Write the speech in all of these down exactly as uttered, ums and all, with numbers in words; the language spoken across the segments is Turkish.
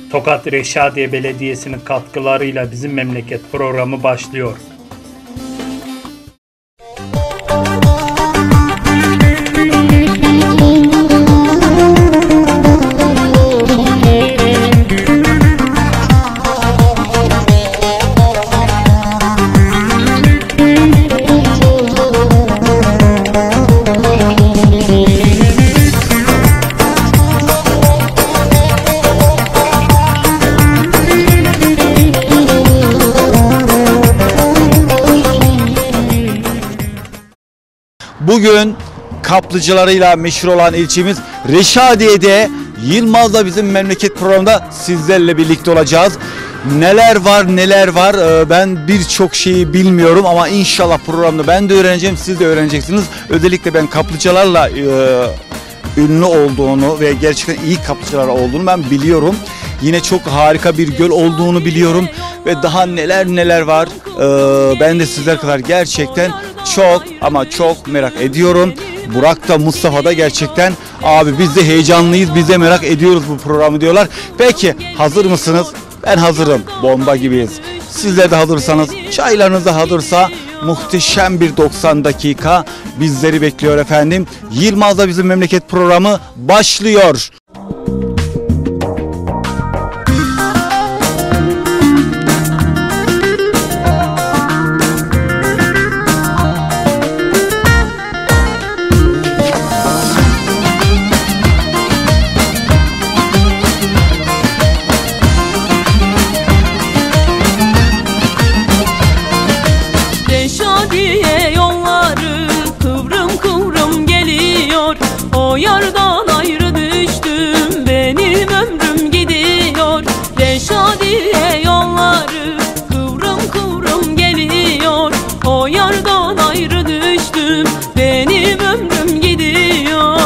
Tokat Reşadiye Belediyesi'nin katkılarıyla Bizim Memleket programı başlıyor. Bugün kaplıcalarıyla meşhur olan ilçemiz Reşadiye'de Yılmaz'la Bizim Memleket programında sizlerle birlikte olacağız. Neler var neler var ben birçok şeyi bilmiyorum ama inşallah programda ben de öğreneceğim, siz de öğreneceksiniz. Özellikle ben kaplıcalarla e, ünlü olduğunu ve gerçekten iyi kaplıcalar olduğunu ben biliyorum. Yine çok harika bir göl olduğunu biliyorum ve daha neler neler var ee, ben de sizler kadar gerçekten çok ama çok merak ediyorum. Burak da Mustafa da gerçekten abi biz de heyecanlıyız, biz de merak ediyoruz bu programı diyorlar. Peki hazır mısınız? Ben hazırım, bomba gibiyiz. Sizler de hazırsanız, çaylarınız da hazırsa muhteşem bir doksan dakika bizleri bekliyor efendim. Yılmaz'la Bizim Memleket programı başlıyor. Yardan ayrı düştüm, benim ömrüm gidiyor. Reşadiye yolları kıvrım kıvrım geliyor. O yardan ayrı düştüm, benim ömrüm gidiyor.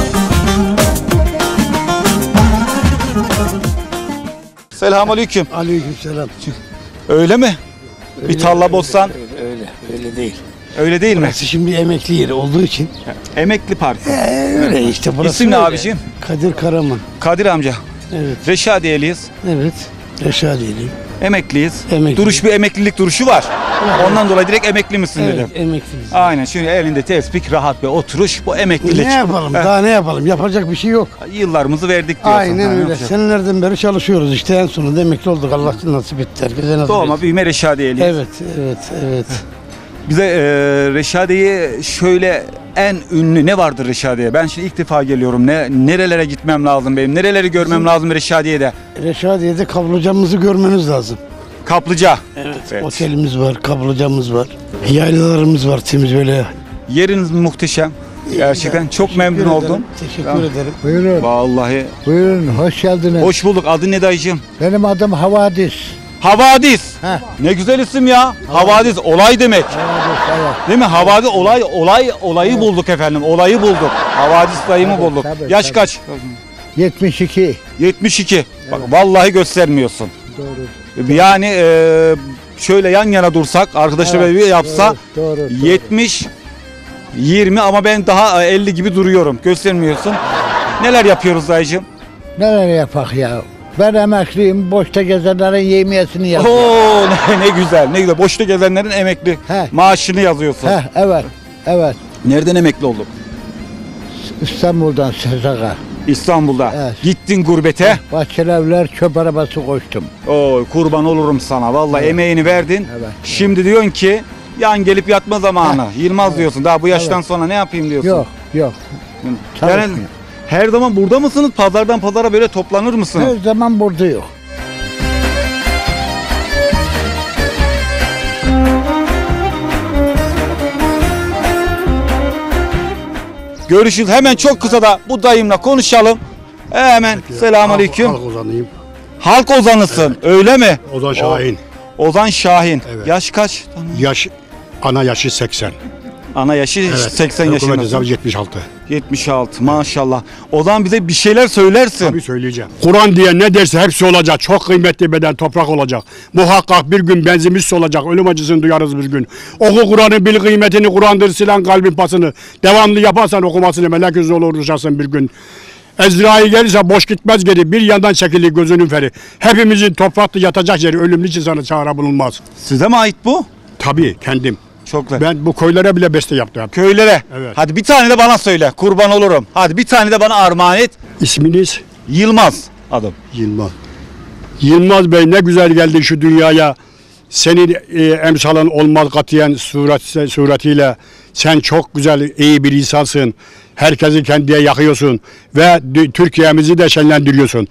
Selamünaleyküm. Aleykümselam. Öyle mi? Öyle, bir tarla bozsan. Öyle, öyle, öyle değil. Öyle değil mi? Burası şimdi emekli yeri olduğu için. Emekli Parkı. Ee, öyle işte burası. İsim ne abiciğim? Kadir Karaman. Kadir amca. Evet. Reşadiyeliyiz. Evet. Reşadiyeliyim. Emekliyiz. Emekli. Duruş bir emeklilik duruşu var. Evet. Ondan dolayı direkt emekli misin evet, dedim. emekliyiz. Aynen. Şimdi elinde tespih, rahat bir oturuş, bu emeklilik. Ne yapalım? Heh. Daha ne yapalım? Yapacak bir şey yok. Yıllarımızı verdik diyorsun. Aynen ha, öyle. yapacak. Senelerden beri çalışıyoruz işte, en sonunda emekli olduk. Allah nasip etti. Herkese nasip Doğma etti. büyüme Reşadiyeliyiz. Evet, evet, evet. Bize e, Reşadiye'ye şöyle en ünlü ne vardır Reşadiye? Ben şimdi ilk defa geliyorum. Ne nerelere gitmem lazım benim? Nereleri görmem Bizim, lazım Reşadiye'de? Reşadiye'de kaplıcamızı görmeniz lazım. Kaplıca. Evet, evet. Otelimiz var, kaplıcamız var. Yaylalarımız var temiz böyle. Yeriniz muhteşem. Gerçekten çok Teşekkür memnun ederim. oldum. Teşekkür ya. ederim. Buyurun. Vallahi. Buyurun, hoş geldiniz. Hoş bulduk. Adın ne dayıcığım? Benim adım Havadis. Havadis. Heh. Ne güzel isim ya. Havadis, Havadis olay demek. Havadis, evet. Değil mi? Havadis olay olay olayı evet. bulduk efendim. Olayı bulduk. Havadis dayımı bulduk. Tabii, Yaş tabii. kaç? yetmiş iki. yetmiş iki. Evet. Bak vallahi göstermiyorsun. Doğru. Yani e, şöyle yan yana dursak arkadaşlar evet. bir yapsa doğru, doğru, doğru. yetmiş yirmi ama ben daha elli gibi duruyorum. Göstermiyorsun. Neler yapıyoruz dayıcığım? Neler yapak ya? Ben emekliyim, boşta gezenlerin yemiyesini yapıyorum. Oo ne, ne güzel, ne güzel. Boşta gezenlerin emekli He. maaşını yazıyorsun. Heh, evet, evet. Nereden emekli olduk? İstanbul'dan Sezak'a. İstanbul'da. Evet. Gittin gurbete. Bahçelievler çöp arabası koştum. Oy kurban olurum sana. Vallahi evet. emeğini verdin. Evet. Şimdi diyorsun ki yan gelip yatma zamanı. Heh. Yılmaz evet. diyorsun. Daha bu yaştan evet. sonra ne yapayım diyorsun. Yok, yok. Yani her zaman burada mısınız? Pazardan pazara böyle toplanır mısınız? Her zaman burada yok. Görüşürüz. Hemen çok kısa da bu dayımla konuşalım. Hemen selamünaleyküm. Halk ozanıyım. Halk ozanısın. Evet. Öyle mi? Ozan Şahin. O, Ozan Şahin. Evet. Yaş kaç? Yaş ana yaşı seksen. Ana yaşı evet. seksen yaşında. yetmiş altı. yetmiş altı maşallah. O zaman bize bir şeyler söylersin. Tabii söyleyeceğim. Kur'an diye ne derse hepsi olacak. Çok kıymetli beden toprak olacak. Muhakkak bir gün benzimiz olacak. Ölüm acısını duyarız bir gün. Oku Kur'an'ın bil kıymetini, Kur'an'dır silen kalbin pasını. Devamlı yaparsan okumasını melek yüzü oluruşasın bir gün. Ezrail gelirse boş gitmez geri. Bir yandan çekilir gözünün feri. Hepimizin toprakta yatacak yeri ölümlü için sana çare bulunmaz. Size mi ait bu? Tabii kendim. Çok güzel. Ben bu köylere bile beste yaptım. Köylere. Evet. Hadi bir tane de bana söyle. Kurban olurum. Hadi bir tane de bana armağan et. İsminiz? Yılmaz adım. Yılmaz. Yılmaz Bey ne güzel geldin şu dünyaya. Senin e, emsalın olmaz katiyen suret, suretiyle. Sen çok güzel, iyi bir insansın. Herkesi kendine yakıyorsun. Ve Türkiye'mizi de şenlendiriyorsun.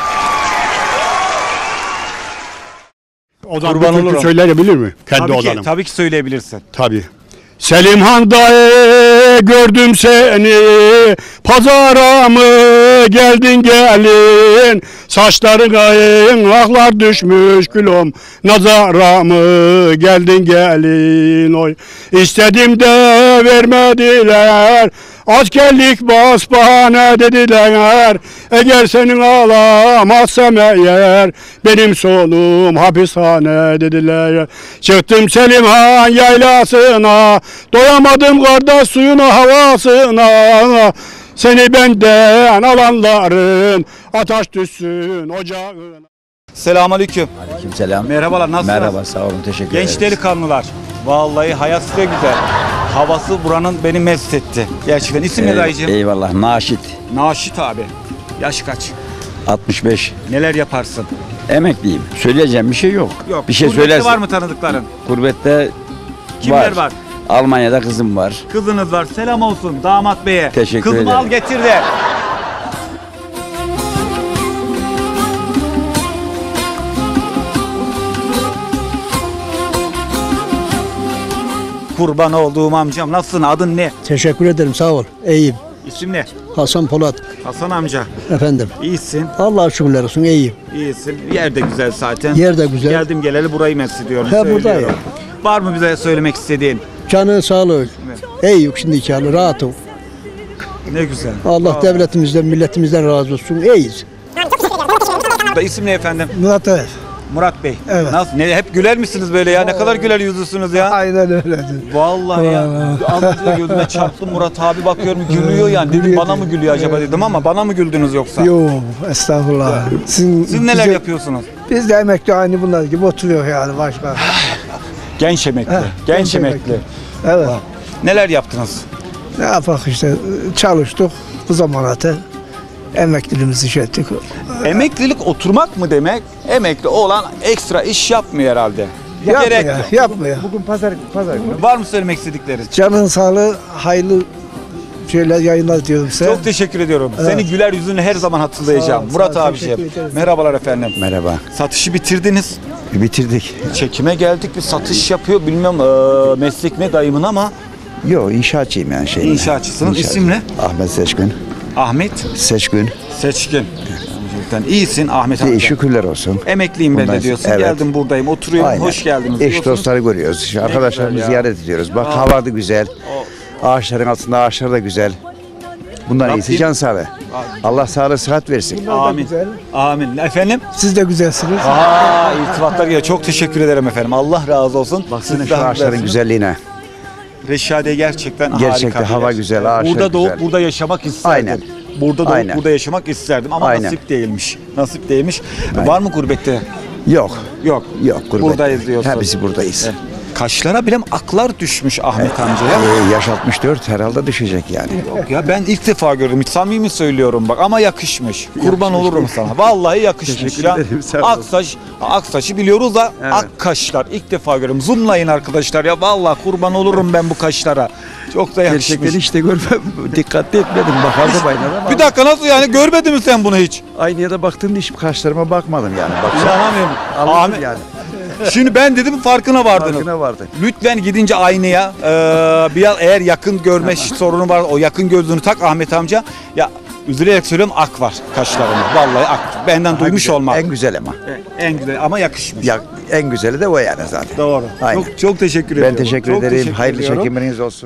O zaman Kurban bir türkü olurum. söyleyebilir mi? Kendi Tabii ki, odanım. tabii ki söyleyebilirsin. Tabii. Selimhan'da gördüm seni, pazara mı geldin gelin, saçların aklar düşmüş gülüm, nazara mı geldin gelin, oy. İstedim de vermediler, askerlik bas bahane dediler, eğer senin alamazsam eğer, benim sonum hapishane dediler. Çıktım Selimhan yaylasına, doyamadım kardeş suyuna havasına, seni benden alanların ateş düşsün ocağına. Selamünaleyküm. Aleykümselam. Merhabalar, nasılsınız? Merhaba, sağ olun, teşekkür ederim. Genç delikanlılar. Vallahi hayat size güzel. Havası buranın beni mest etti. Gerçekten. İsim ne Ey- dayıcığım? Eyvallah, Naşit. Naşit abi. Yaş kaç? altmış beş. Neler yaparsın? Emekliyim. Söyleyeceğim bir şey yok. Yok. Bir şey Gurbette söylersin. var mı tanıdıkların? Gurbette Kimler var? Almanya'da kızım var. Kızınız var. Selam olsun damat beye. Teşekkür Kızımı ederim. al getir de. Kurban olduğum amcam. Nasılsın? Adın ne? Teşekkür ederim sağ ol. İyiyim. İsim ne? Hasan Polat Hasan amca. efendim. İyisin. Allah'a şükürler olsun iyiyim. İyisin. Yer de güzel zaten. Yer de güzel. Geldim geleli burayı meslediyorum. He, buradayım. Var mı bize söylemek istediğin? Canı sağlığı. İyiyim şimdi hali rahatım. Ne güzel. Allah devletimizden milletimizden razı olsun. İyiyiz. Da isim ne efendim? Murat evet. Murat Bey. Evet. Nasıl? Ne, hep güler misiniz böyle ya? Ne kadar güler yüzlüsünüz ya. Aynen öyle. Vallahi ya. Az önce gözüme çarptım Murat abi bakıyorum gülüyor yani. Dedim bana mı gülüyor acaba dedim ama bana mı güldünüz yoksa? Yok estağfurullah. Sizin, Siz neler biz de- yapıyorsunuz? Biz de emekli aynı bunlar gibi oturuyor yani başka. Genç emekli. Heh, genç, genç emekli. emekli. Evet. Neler yaptınız? Ne yapak işte çalıştık bu zamana kadar emekliliğimizi şey ettik. Emeklilik oturmak mı demek? Emekli olan ekstra iş yapmıyor herhalde. Gerek Yapmıyor, yok. yapmıyor. Bugün pazar pazar günü. Var mı söylemek istedikleriniz? Canın sağlığı hayırlı şeyler yayınlar diyorum size. Çok teşekkür ediyorum. Seni güler yüzünü her zaman hatırlayacağım. Sağ ol, Murat sağ ol, abiciğim. teşekkür ederim. Merhabalar efendim. Merhaba. Satışı bitirdiniz. Bitirdik. Çekime geldik. Bir satış yapıyor. Bilmem eee, meslek ne dayımın ama Yok, inşaatçıyım yani şey. İnşaatçısınız. İsim ne? Ahmet Seçkin. Ahmet Seçkin. Seçkin. Gerçekten iyisin Ahmet amca. İyi, şükürler olsun. Emekliyim ben de Bundan- diyorsun. Evet. Geldim buradayım. Oturuyorum. Aynen. Hoş geldiniz Eş diyorsun. dostları görüyoruz. Arkadaşlarımızı güzel ya. ziyaret ediyoruz. Bak Aa. hava da güzel. Ağaçların altında ağaçlar da güzel. Bundan Rabbim- iyisi can sağlığı. Allah sağlığı sıhhat versin. Amin. güzel. Amin. Efendim? Siz de güzelsiniz. Aa, irtibatlar geliyor. Çok teşekkür ederim efendim. Allah razı olsun. Baksana Siz şu de ağaçların haklısınız. güzelliğine. Reşadiye gerçekten, Gerçekten harika bir hava yer. güzel, ağaçlar Burada doğup güzel. burada yaşamak isterdim. Aynen. Burada doğup Aynen. burada yaşamak isterdim ama Aynen. nasip değilmiş. Nasip değilmiş. Var mı gurbette? Yok. Yok. Yok gurbet. Buradayız diyorsun. Hepsi buradayız. Evet. Kaşlara bile aklar düşmüş Ahmet amcaya. Ee, yaş altmış dört herhalde düşecek yani. Yok ya ben ilk defa gördüm. Hiç samimi söylüyorum bak ama yakışmış. Kurban olurum sana. Vallahi yakışmış Teşekkür ya. ederim, sağ ol. Aksaç, aksaçı biliyoruz da Evet. ak kaşlar ilk defa görüyorum. Zoomlayın arkadaşlar ya. Vallahi kurban olurum ben bu kaşlara. Çok da yakışmış. Gerçekten işte görmem. Dikkatli etmedim. Bakardım aynada ama. Bir dakika nasıl yani görmedin mi sen bunu hiç? Aynaya da baktığımda hiç kaşlarıma bakmadım yani. Baksana. İnanamıyorum. Anladım Ahmet, yani. şimdi ben dedim farkına vardınız. Farkına vardı. Lütfen gidince aynaya e, bir al eğer yakın görme sorunu var o yakın gözlüğünü tak Ahmet amca. Ya üzülerek söylüyorum ak var kaşlarında. Vallahi ak. Benden duymuş Güzel, olmak. En güzel ama. En güzel ama yakışmış. Ya, en güzeli de o yani zaten. Doğru. Aynen. Çok çok teşekkür ediyorum. Ben teşekkür Çok ederim. teşekkür Hayırlı ediyorum. çekimleriniz olsun.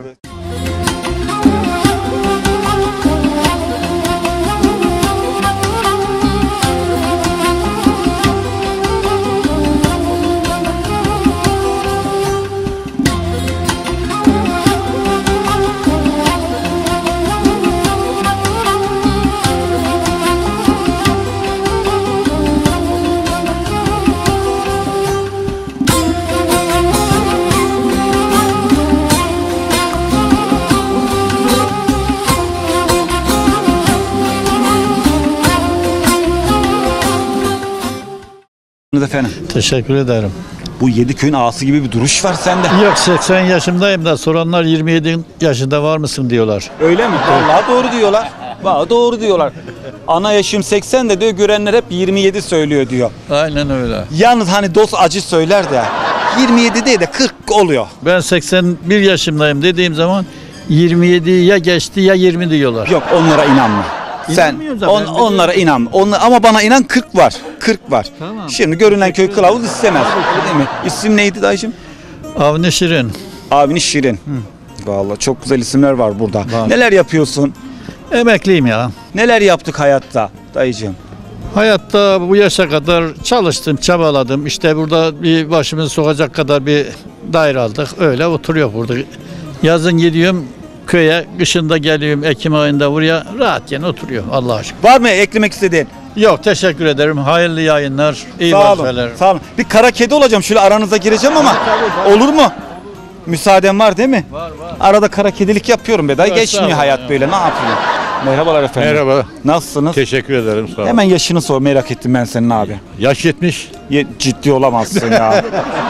Efendim. Teşekkür ederim. Bu yedi köyün ağası gibi bir duruş var sende. Yok seksen yaşındayım da soranlar yirmi yedi yaşında var mısın diyorlar. Öyle mi? Vallahi doğru diyorlar. Vallahi doğru diyorlar. Ana yaşım seksen de diyor, görenler hep yirmi yedi söylüyor diyor. Aynen öyle. Yalnız hani dost acı söyler de yirmi yedi değil de kırk oluyor. Ben seksen bir yaşındayım dediğim zaman yirmi yedi ya geçti ya yirmi diyorlar. Yok, onlara inanma. Sen İnanmıyorum zaten, on, biliyorum. onlara inanma. Onlar, ama bana inan kırk var. kırk var. Tamam. Şimdi görünen köy kılavuz istemez. Değil mi? İsim neydi dayıcım? Avni Şirin. Avni Şirin. Vallahi çok güzel isimler var burada. Var. Neler yapıyorsun? Emekliyim ya. Neler yaptık hayatta dayıcım? Hayatta bu yaşa kadar çalıştım, çabaladım. İşte burada bir başımızı sokacak kadar bir daire aldık. Öyle oturuyor burada. Yazın gidiyorum köye, kışında geliyorum Ekim ayında buraya, rahatken oturuyor Allah'a aşkına. Var mı eklemek istediğin? Yok, teşekkür ederim. Hayırlı yayınlar. İyi Sağ olun. vazifeler. Sağ olun. Bir kara kedi olacağım. Şöyle aranıza gireceğim ama olur mu? Müsaaden var değil mi? Var var. Arada kara kedilik yapıyorum be dayı. Yok, Geçmiyor sağ olun hayat ya. böyle. Ne yapayım? Merhabalar efendim. Merhaba. Nasılsınız? Teşekkür ederim. Sağ ol. Hemen yaşını sor, merak ettim ben senin abi. Yaş yetmiş. Ye- ciddi olamazsın ya.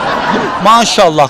Maşallah.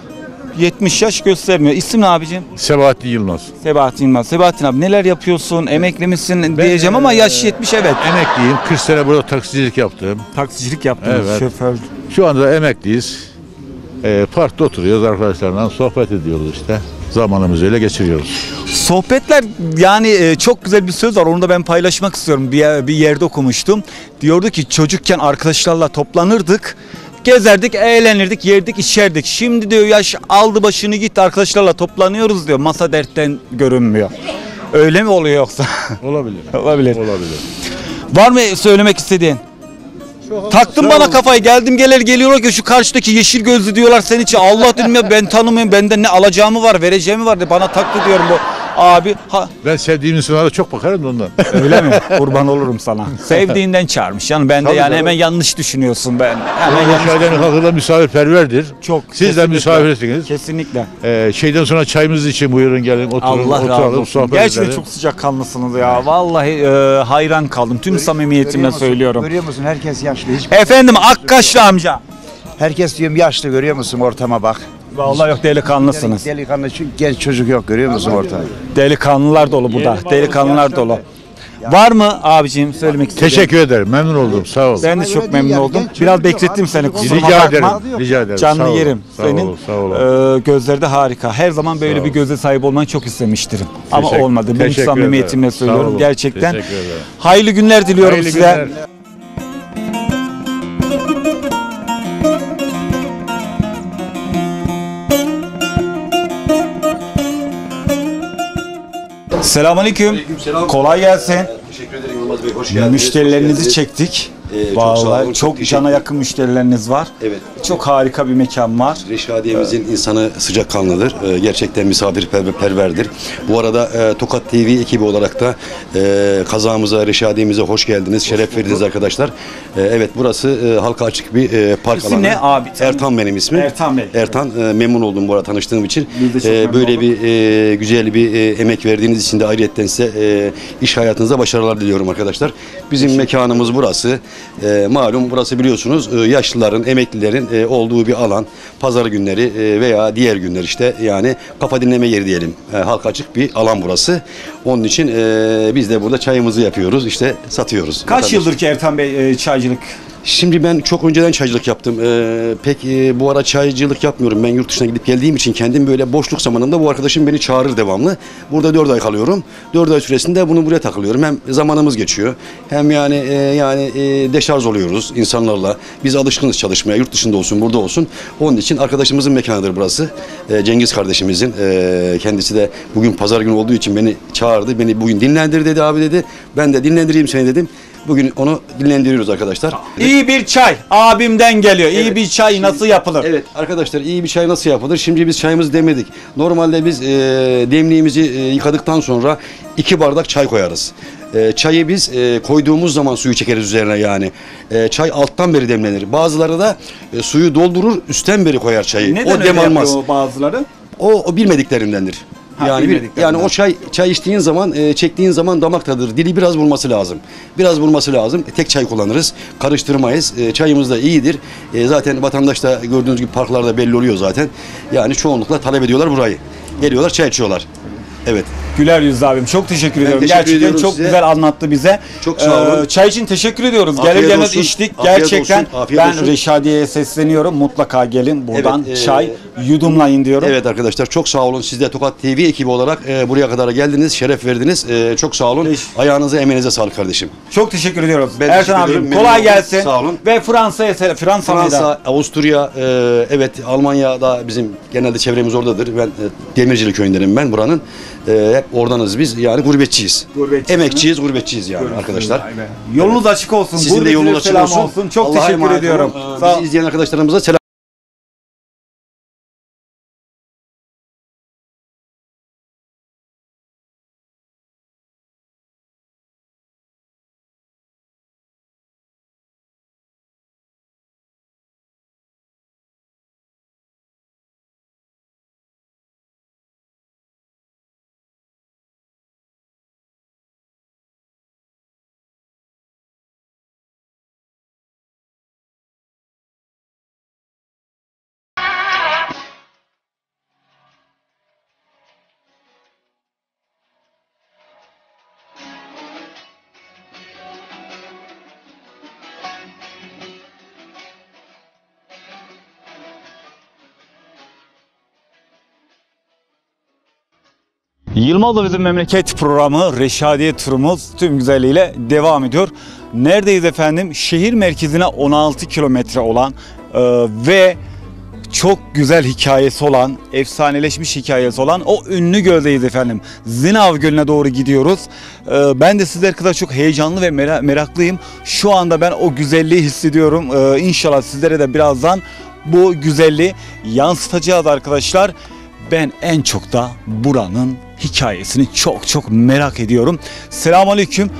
yetmiş yaş göstermiyor. İsim ne abicim? Sebahattin Yılmaz. Sebahattin Yılmaz. Sebahattin abi neler yapıyorsun? Emekli misin diyeceğim ama yaş yetmiş evet. Emekliyim. kırk sene burada taksicilik yaptım. Taksicilik yaptınız, Evet. şoför. Şu anda emekliyiz. Ee, parkta oturuyoruz arkadaşlarla. Sohbet ediyoruz işte. Zamanımızı öyle geçiriyoruz. Sohbetler yani e, çok güzel bir söz var. Onu da ben paylaşmak istiyorum. Bir, yer- bir yerde okumuştum. Diyordu ki çocukken arkadaşlarla toplanırdık. Gezerdik, eğlenirdik, yerdik, içerdik. Şimdi diyor yaş aldı başını gitti, arkadaşlarla toplanıyoruz diyor. Masa dertten görünmüyor. Öyle mi oluyor yoksa? Olabilir. Olabilir. Olabilir. Var mı söylemek istediğin? Taktın bana kafayı, geldim gelir geliyorlar ki şu karşıdaki yeşil gözlü diyorlar senin için. Allah dedim ya, ben tanımıyorum, benden ne alacağımı var vereceğimi var de bana taktı diyorum bu abi. Ha, Ben sevdiğim insanlara çok bakarım da ondan. öyle mi? Kurban olurum sana. Sevdiğinden çağırmış. Yani ben de Tabii, yani tabii. hemen yanlış düşünüyorsun ben. Hemen Ama yanlış. Şahide'nin halkında misafirperverdir. Çok. Siz de kesinlikle. misafirsiniz. Kesinlikle. Ee, şeyden sonra çayımız için buyurun gelin oturun, Allah razı oturalım, olsun. sohbet Gerçekten edelim. çok sıcakkanlısınız ya. Vallahi e, hayran kaldım. Tüm samimiyetimle söylüyorum. Görüyor musun? Herkes yaşlı. Hiç... Efendim Akkaşlı amca. Herkes diyorum yaşlı, görüyor musun ortama bak. Vallahi yok, delikanlısınız. Delikanlı ço- genç çocuk yok, görüyor musun ortamı? Delikanlılar dolu burada. Delikanlılar dolu. Var mı abiciğim söylemek istediğin? Teşekkür ederim. Memnun oldum. Sağ ol. Ben de çok değil memnun yani, oldum. genç Biraz çocuk yok, beklettim abi, seni, çocuk kusuruma Rica bakma. ederim. Rica ederim. Canlı Sağ ol. yerim. Sağ Senin ol, sağ ol. e, gözleri de harika. Her zaman böyle Sağ ol. bir göze sahip olmanı çok istemiştirim. Ama Teşekkür- olmadı. Benim teşekkür samimiyetimle ederim. Sağ söylüyorum. olun. Gerçekten. Teşekkür ederim. Hayırlı günler diliyorum Hayırlı size. günler. Selamünaleyküm. Kolay gelsin. Teşekkür ederim Yılmaz Bey. Hoş geldiniz. Müşterilerinizi Hoş geldiniz. çektik. Ee, çok Vallahi sağ olun, çok, çok teşekkür cana ederim. yakın müşterileriniz var. Evet. Çok harika bir mekan var. Reşadiye'mizin insanı sıcakkanlıdır. Ee, gerçekten misafirperverdir. Bu arada e, Tokat T V ekibi olarak da e, kazamıza, Reşadiye'mize hoş geldiniz. Şeref verdiniz arkadaşlar. E, evet, burası e, halka açık bir e, park İsim alanı. ne abi? Ertan benim ismim. Ertan Bey. Ertan, e, memnun oldum bu arada tanıştığım için. Biz de çok memnun böyle olduk. bir e, güzel bir e, emek verdiğiniz için de ayrıyetten size e, iş hayatınızda başarılar diliyorum arkadaşlar. Bizim mekanımız burası. E, malum burası biliyorsunuz e, yaşlıların, emeklilerin e, olduğu bir alan. Pazar günleri e, veya diğer günler işte yani kafa dinleme yeri diyelim. E, halka açık bir alan burası. Onun için e, biz de burada çayımızı yapıyoruz, işte satıyoruz. Kaç Vatandaş- yıldır ki Ertan Bey e, çaycılık? Şimdi ben çok önceden çaycılık yaptım. Ee, pek e, bu ara çaycılık yapmıyorum. Ben yurt dışına gidip geldiğim için kendim böyle boşluk zamanında bu arkadaşım beni çağırır devamlı. Burada dört ay kalıyorum. Dört ay süresinde bunu buraya takılıyorum. Hem zamanımız geçiyor. Hem yani e, yani e, deşarj oluyoruz insanlarla. Biz alışkınız çalışmaya. Yurt dışında olsun, burada olsun. Onun için arkadaşımızın mekanıdır burası. E, Cengiz kardeşimizin. E, kendisi de bugün pazar günü olduğu için beni çağırdı. Beni bugün dinlendir dedi abi dedi. Ben de dinlendireyim seni dedim. Bugün onu dinlendiriyoruz arkadaşlar. İyi bir çay abimden geliyor. İyi bir çay nasıl yapılır? Evet arkadaşlar, iyi bir çay nasıl yapılır? Şimdi biz çayımızı demledik. Normalde biz e, demliğimizi e, yıkadıktan sonra iki bardak çay koyarız. E, çayı biz e, koyduğumuz zaman suyu çekeriz üzerine yani. E, çay alttan beri demlenir. Bazıları da e, suyu doldurur, üstten beri koyar çayı. Neden o öyle dem almaz. yapıyor bazıları? O, o bilmediklerindendir. Yani bir, bilmediklerimden. yani o çay çay içtiğin zaman, e, çektiğin zaman damak tadıdır. Dili biraz vurması lazım. Biraz vurması lazım. Tek çay kullanırız. Karıştırmayız. E, çayımız da iyidir. E, zaten vatandaş da gördüğünüz gibi parklarda belli oluyor zaten. Yani çoğunlukla talep ediyorlar burayı. Geliyorlar, çay içiyorlar. Evet. Güler yüzlü abim. Çok teşekkür Ben ediyorum. teşekkür Gerçekten ediyorum çok size. güzel anlattı bize. Çok sağ olun. Ee, çay için teşekkür ediyoruz. Afiyet Gelir gelmez olsun. içtik. Afiyet Gerçekten olsun. Afiyet ben olsun. Reşadiye'ye sesleniyorum. Mutlaka gelin buradan Evet, e, çay yudumlayın diyorum. Evet arkadaşlar, çok sağ olun. Siz de Tokat T V ekibi olarak e, buraya kadar geldiniz. Şeref verdiniz. E, çok sağ olun. Ayağınıza, emeğinize sağlık kardeşim. Çok teşekkür ediyoruz. Ben Ertan teşekkür abim ederim. kolay Memnun oldum. gelsin. Sağ olun. Ve Fransa'ya selam. Fransa, mıydı? Fransa, Avusturya, e, evet Almanya'da bizim genelde çevremiz oradadır. Ben e, Demircili köyündenim ben buranın. E, hep oradanız biz. Yani gurbetçiyiz. Gurbetçisiniz. Emekçiyiz, gurbetçiyiz yani arkadaşlar. Vay be. Yolunuz açık olsun. Sizin de Gurbetçilere yolunuz açık selam olsun. Çok Allah'a teşekkür emanet ediyorum. olun. Ee, Sağ- Bizi izleyen arkadaşlarımıza selam. Yılmaz'la Bizim Memleket programı, Reşadiye turumuz tüm güzelliğiyle devam ediyor. Neredeyiz efendim? Şehir merkezine on altı kilometre olan e, ve çok güzel hikayesi olan, efsaneleşmiş hikayesi olan o ünlü göldeyiz efendim. Zinav Gölü'ne doğru gidiyoruz. E, ben de sizler kadar çok heyecanlı ve mera- meraklıyım. Şu anda ben o güzelliği hissediyorum. E, İnşallah sizlere de birazdan bu güzelliği yansıtacağız arkadaşlar. Ben en çok da buranın hikayesini çok çok merak ediyorum. Selamünaleyküm.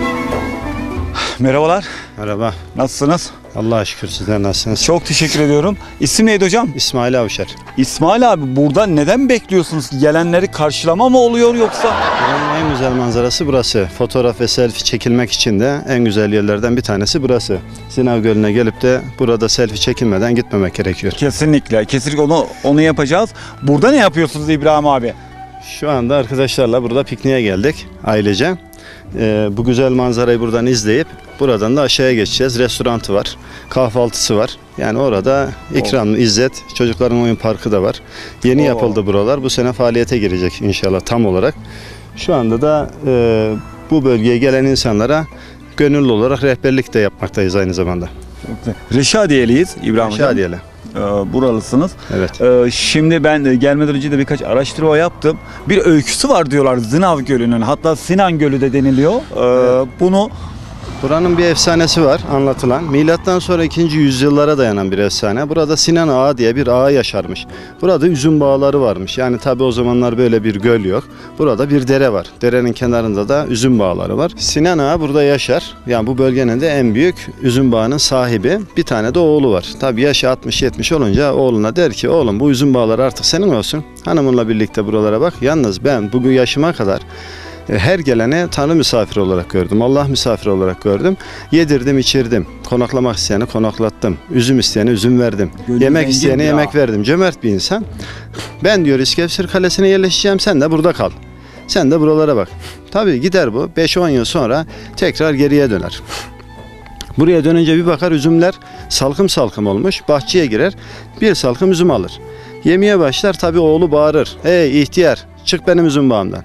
Merhabalar. Merhaba. Nasılsınız? Allah'a şükür, sizler nasılsınız? Çok teşekkür ediyorum. İsim neydi hocam? İsmail Avşar. İsmail abi, burada neden bekliyorsunuz? Gelenleri karşılama mı oluyor yoksa? Buranın en güzel manzarası burası. Fotoğraf ve selfie çekilmek için de en güzel yerlerden bir tanesi burası. Zinav Gölü'ne gelip de burada selfie çekilmeden gitmemek gerekiyor. Kesinlikle. Kesinlikle onu onu yapacağız. Burada ne yapıyorsunuz İbrahim abi? Şu anda arkadaşlarla burada pikniğe geldik ailece. Ee, bu güzel manzarayı buradan izleyip buradan da aşağıya geçeceğiz. Restorantı var, kahvaltısı var. Yani orada ikramlı İzzet, çocukların oyun parkı da var. Yeni Oo. yapıldı buralar. Bu sene faaliyete girecek inşallah tam olarak. Şu anda da e, bu bölgeye gelen insanlara gönüllü olarak rehberlik de yapmaktayız aynı zamanda. Reşadiyeliyiz İbrahim hocam. Reşadiyeli. Ee, buralısınız. Evet. Ee, şimdi ben de gelmeden önce de birkaç araştırma yaptım. Bir öyküsü var diyorlar Zinav Gölü'nün. Hatta Sinan Gölü de deniliyor. Ee, Evet. Bunu Buranın bir efsanesi var anlatılan. Milattan sonra ikinci yüzyıllara dayanan bir efsane. Burada Sinan Ağa diye bir ağa yaşarmış. Burada üzüm bağları varmış. Yani tabi o zamanlar böyle bir göl yok. Burada bir dere var. Derenin kenarında da üzüm bağları var. Sinan Ağa burada yaşar. Yani bu bölgenin de en büyük üzüm bağının sahibi. Bir tane de oğlu var. Tabi yaşı altmış yetmiş olunca oğluna der ki oğlum bu üzüm bağları artık senin olsun. Hanımınla birlikte buralara bak. Yalnız ben bugün yaşıma kadar her gelene Tanrı misafiri olarak gördüm. Allah misafiri olarak gördüm. Yedirdim, içirdim. Konaklamak isteyene konaklattım. Üzüm isteyene üzüm verdim. Gönlü yemek zengin isteyene ya. yemek verdim. Cömert bir insan. Ben diyor İskefsir Kalesi'ne yerleşeceğim. Sen de burada kal. Sen de buralara bak. Tabii gider bu. beş on yıl sonra tekrar geriye döner. Buraya dönünce bir bakar üzümler salkım salkım olmuş. Bahçeye girer. Bir salkım üzüm alır. Yemeye başlar. Tabii oğlu bağırır. Hey ihtiyar, çık benim üzüm bağımdan.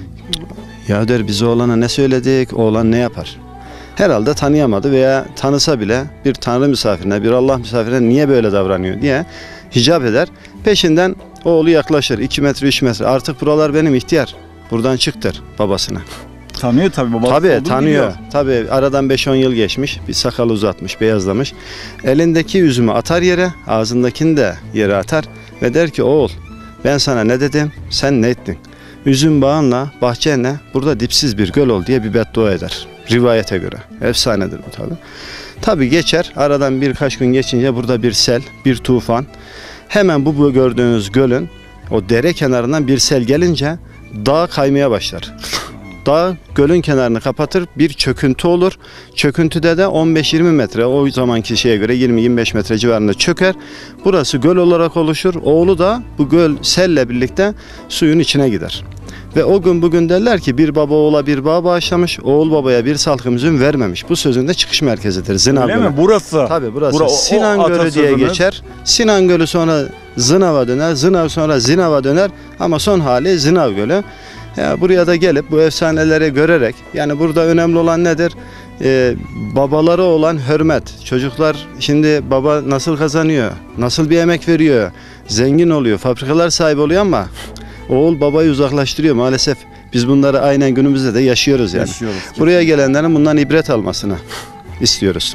Ya der biz oğlana ne söyledik, oğlan ne yapar? Herhalde tanıyamadı veya tanısa bile bir Tanrı misafirine, bir Allah misafirine niye böyle davranıyor diye hicap eder. Peşinden oğlu yaklaşır. iki metre, üç metre. Artık buralar benim ihtiyar. Buradan çıktır babasına. tanıyor tabii babası. Tabii olduğunu tanıyor. biliyor. Tabii aradan beş on yıl geçmiş. Bir sakal uzatmış, beyazlamış. Elindeki üzümü atar yere, ağzındakini de yere atar ve der ki oğul ben sana ne dedim, sen ne ettin? Üzüm bağınla, bahçenle burada dipsiz bir göl ol diye bir beddua eder. Rivayete göre. Efsanedir bu tabi. Tabi geçer. Aradan birkaç gün geçince burada bir sel, bir tufan. Hemen bu gördüğünüz gölün o dere kenarından bir sel gelince dağ kaymaya başlar. Dağ gölün kenarını kapatır, bir çöküntü olur. Çöküntüde de on beş yirmi metre, o zamanki şeye göre yirmi yirmi beş metre civarında çöker. Burası göl olarak oluşur. Oğlu da bu göl selle birlikte suyun içine gider. Ve o gün bugün derler ki bir baba oğula bir bağ bağışlamış, oğul babaya bir salkım üzüm vermemiş. Bu sözün de çıkış merkezidir Zınav Öyle Gölü. mi? Burası. Tabii burası. Bura- o- Sinan o Gölü diye atasözümüz. geçer. Sinan Gölü sonra Zınav'a döner, Zınav sonra Zinav'a döner ama son hali Zınav Gölü. Ya buraya da gelip bu efsaneleri görerek, yani burada önemli olan nedir? Ee, babalara olan hürmet. Çocuklar şimdi baba nasıl kazanıyor, nasıl bir emek veriyor, zengin oluyor, fabrikalar sahibi oluyor ama oğul babayı uzaklaştırıyor maalesef. Biz bunları aynen günümüzde de yaşıyoruz yani. Yaşıyoruz. Buraya gelenlerin bundan ibret almasını istiyoruz.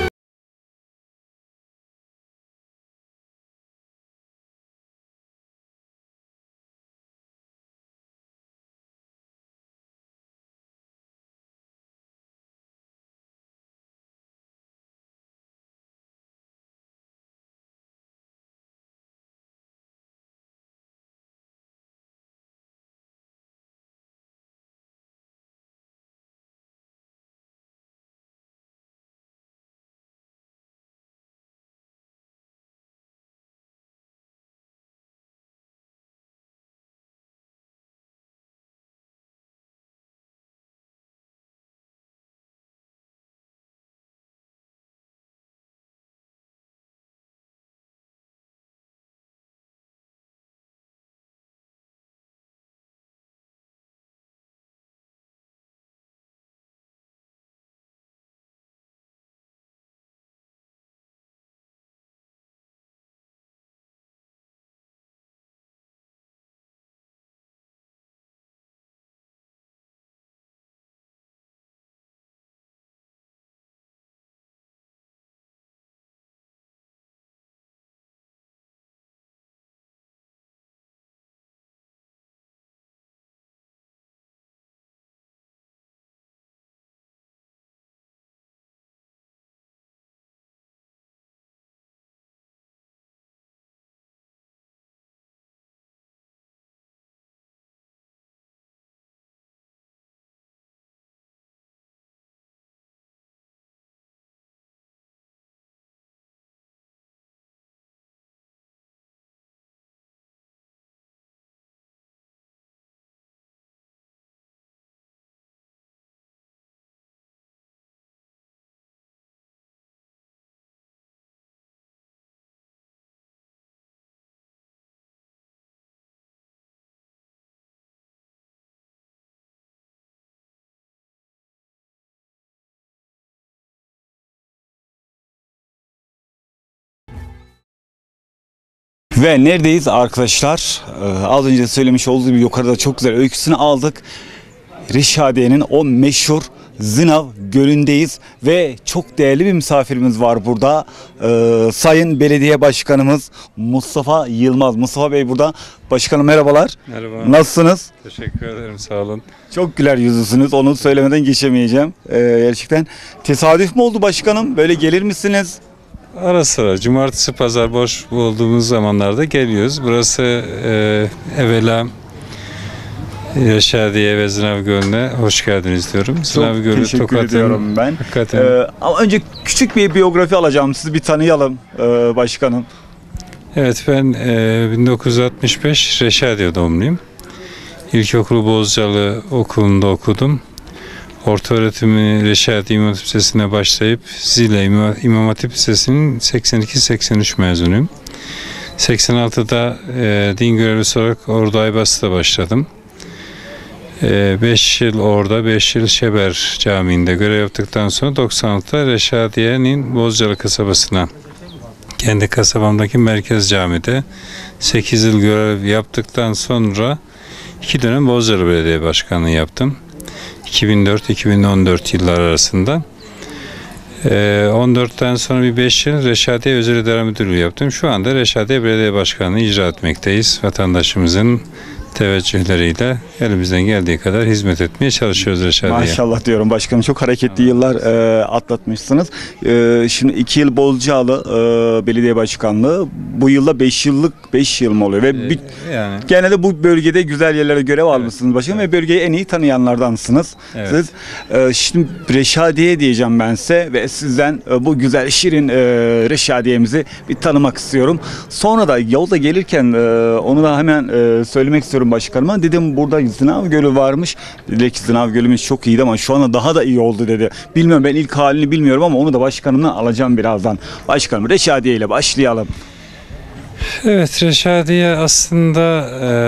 Ve neredeyiz arkadaşlar? Ee, az önce söylemiş olduğum gibi yukarıda çok güzel öyküsünü aldık. Reşadiye'nin o meşhur Zınav Gölü'ndeyiz ve çok değerli bir misafirimiz var burada. Ee, Sayın Belediye Başkanımız Mustafa Yılmaz. Mustafa Bey burada. Başkanım merhabalar. Merhaba. Nasılsınız? Teşekkür ederim, sağ olun. Çok güler yüzlüsünüz. Onu söylemeden geçemeyeceğim. Ee, gerçekten tesadüf mü oldu başkanım? Böyle gelir misiniz? Ara sıra cumartesi pazar boş olduğumuz zamanlarda geliyoruz. Burası e, evvela Reşadiye ve Zınav Gölü'ne hoş geldiniz diyorum. Zınav Çok Gölü, teşekkür Tokat'ın ediyorum ben. hakikaten. Ee, ama önce küçük bir biyografi alacağım. Sizi bir tanıyalım ee, başkanım. Evet, ben e, bin dokuz yüz altmış beş Reşadiye doğumluyum. İlkokulu Bozcalı Okulu'nda okudum. Orta öğretimi Reşadiye İmam Hatip Lisesi'ne başlayıp Zile İmam, İmam Hatip Lisesi'nin seksen iki seksen üç mezunuyum. seksen altıda e, din görevlisi olarak Ordu Aybası'da başladım. beş yıl orada, beş yıl Şeber Camii'nde görev yaptıktan sonra doksan altıda Reşadiye'nin Bozcalı kasabasına, kendi kasabamdaki merkez camide sekiz yıl görev yaptıktan sonra iki dönem Bozcalı Belediye Başkanlığı yaptım. iki bin dört iki bin on dört yıllar arasında. on dörtten sonra bir beş yıl Reşadiye Özel İdare Müdürlüğü yaptım. Şu anda Reşadiye Belediye Başkanlığı icra etmekteyiz. Vatandaşımızın teveccühleriyle elimizden geldiği kadar hizmet etmeye çalışıyoruz Reşadiye. Maşallah diyorum başkanım, çok hareketli yıllar e, atlatmışsınız. E, şimdi iki yıl Bozcaada e, belediye başkanlığı, bu yılda beş yıllık beş yıl mı oluyor? Ve Ee, bir, yani genelde bu bölgede güzel yerlere görev almışsınız başkanım ve bölgeyi en iyi tanıyanlardansınız. Evet. Siz e, şimdi Reşadiye diyeceğim ben size ve sizden e, bu güzel şirin e, Reşadiye'mizi bir tanımak istiyorum. Sonra da yolda gelirken e, onu da hemen e, söylemek istiyorum başkanıma. Dedim burada Zınav Gölü varmış. Dedi ki Zınav Gölü'müz çok iyiydi ama şu anda daha da iyi oldu dedi. Bilmiyorum, ben ilk halini bilmiyorum ama onu da başkanımdan alacağım birazdan. Başkanım, Reşadiye ile başlayalım. Evet, Reşadiye aslında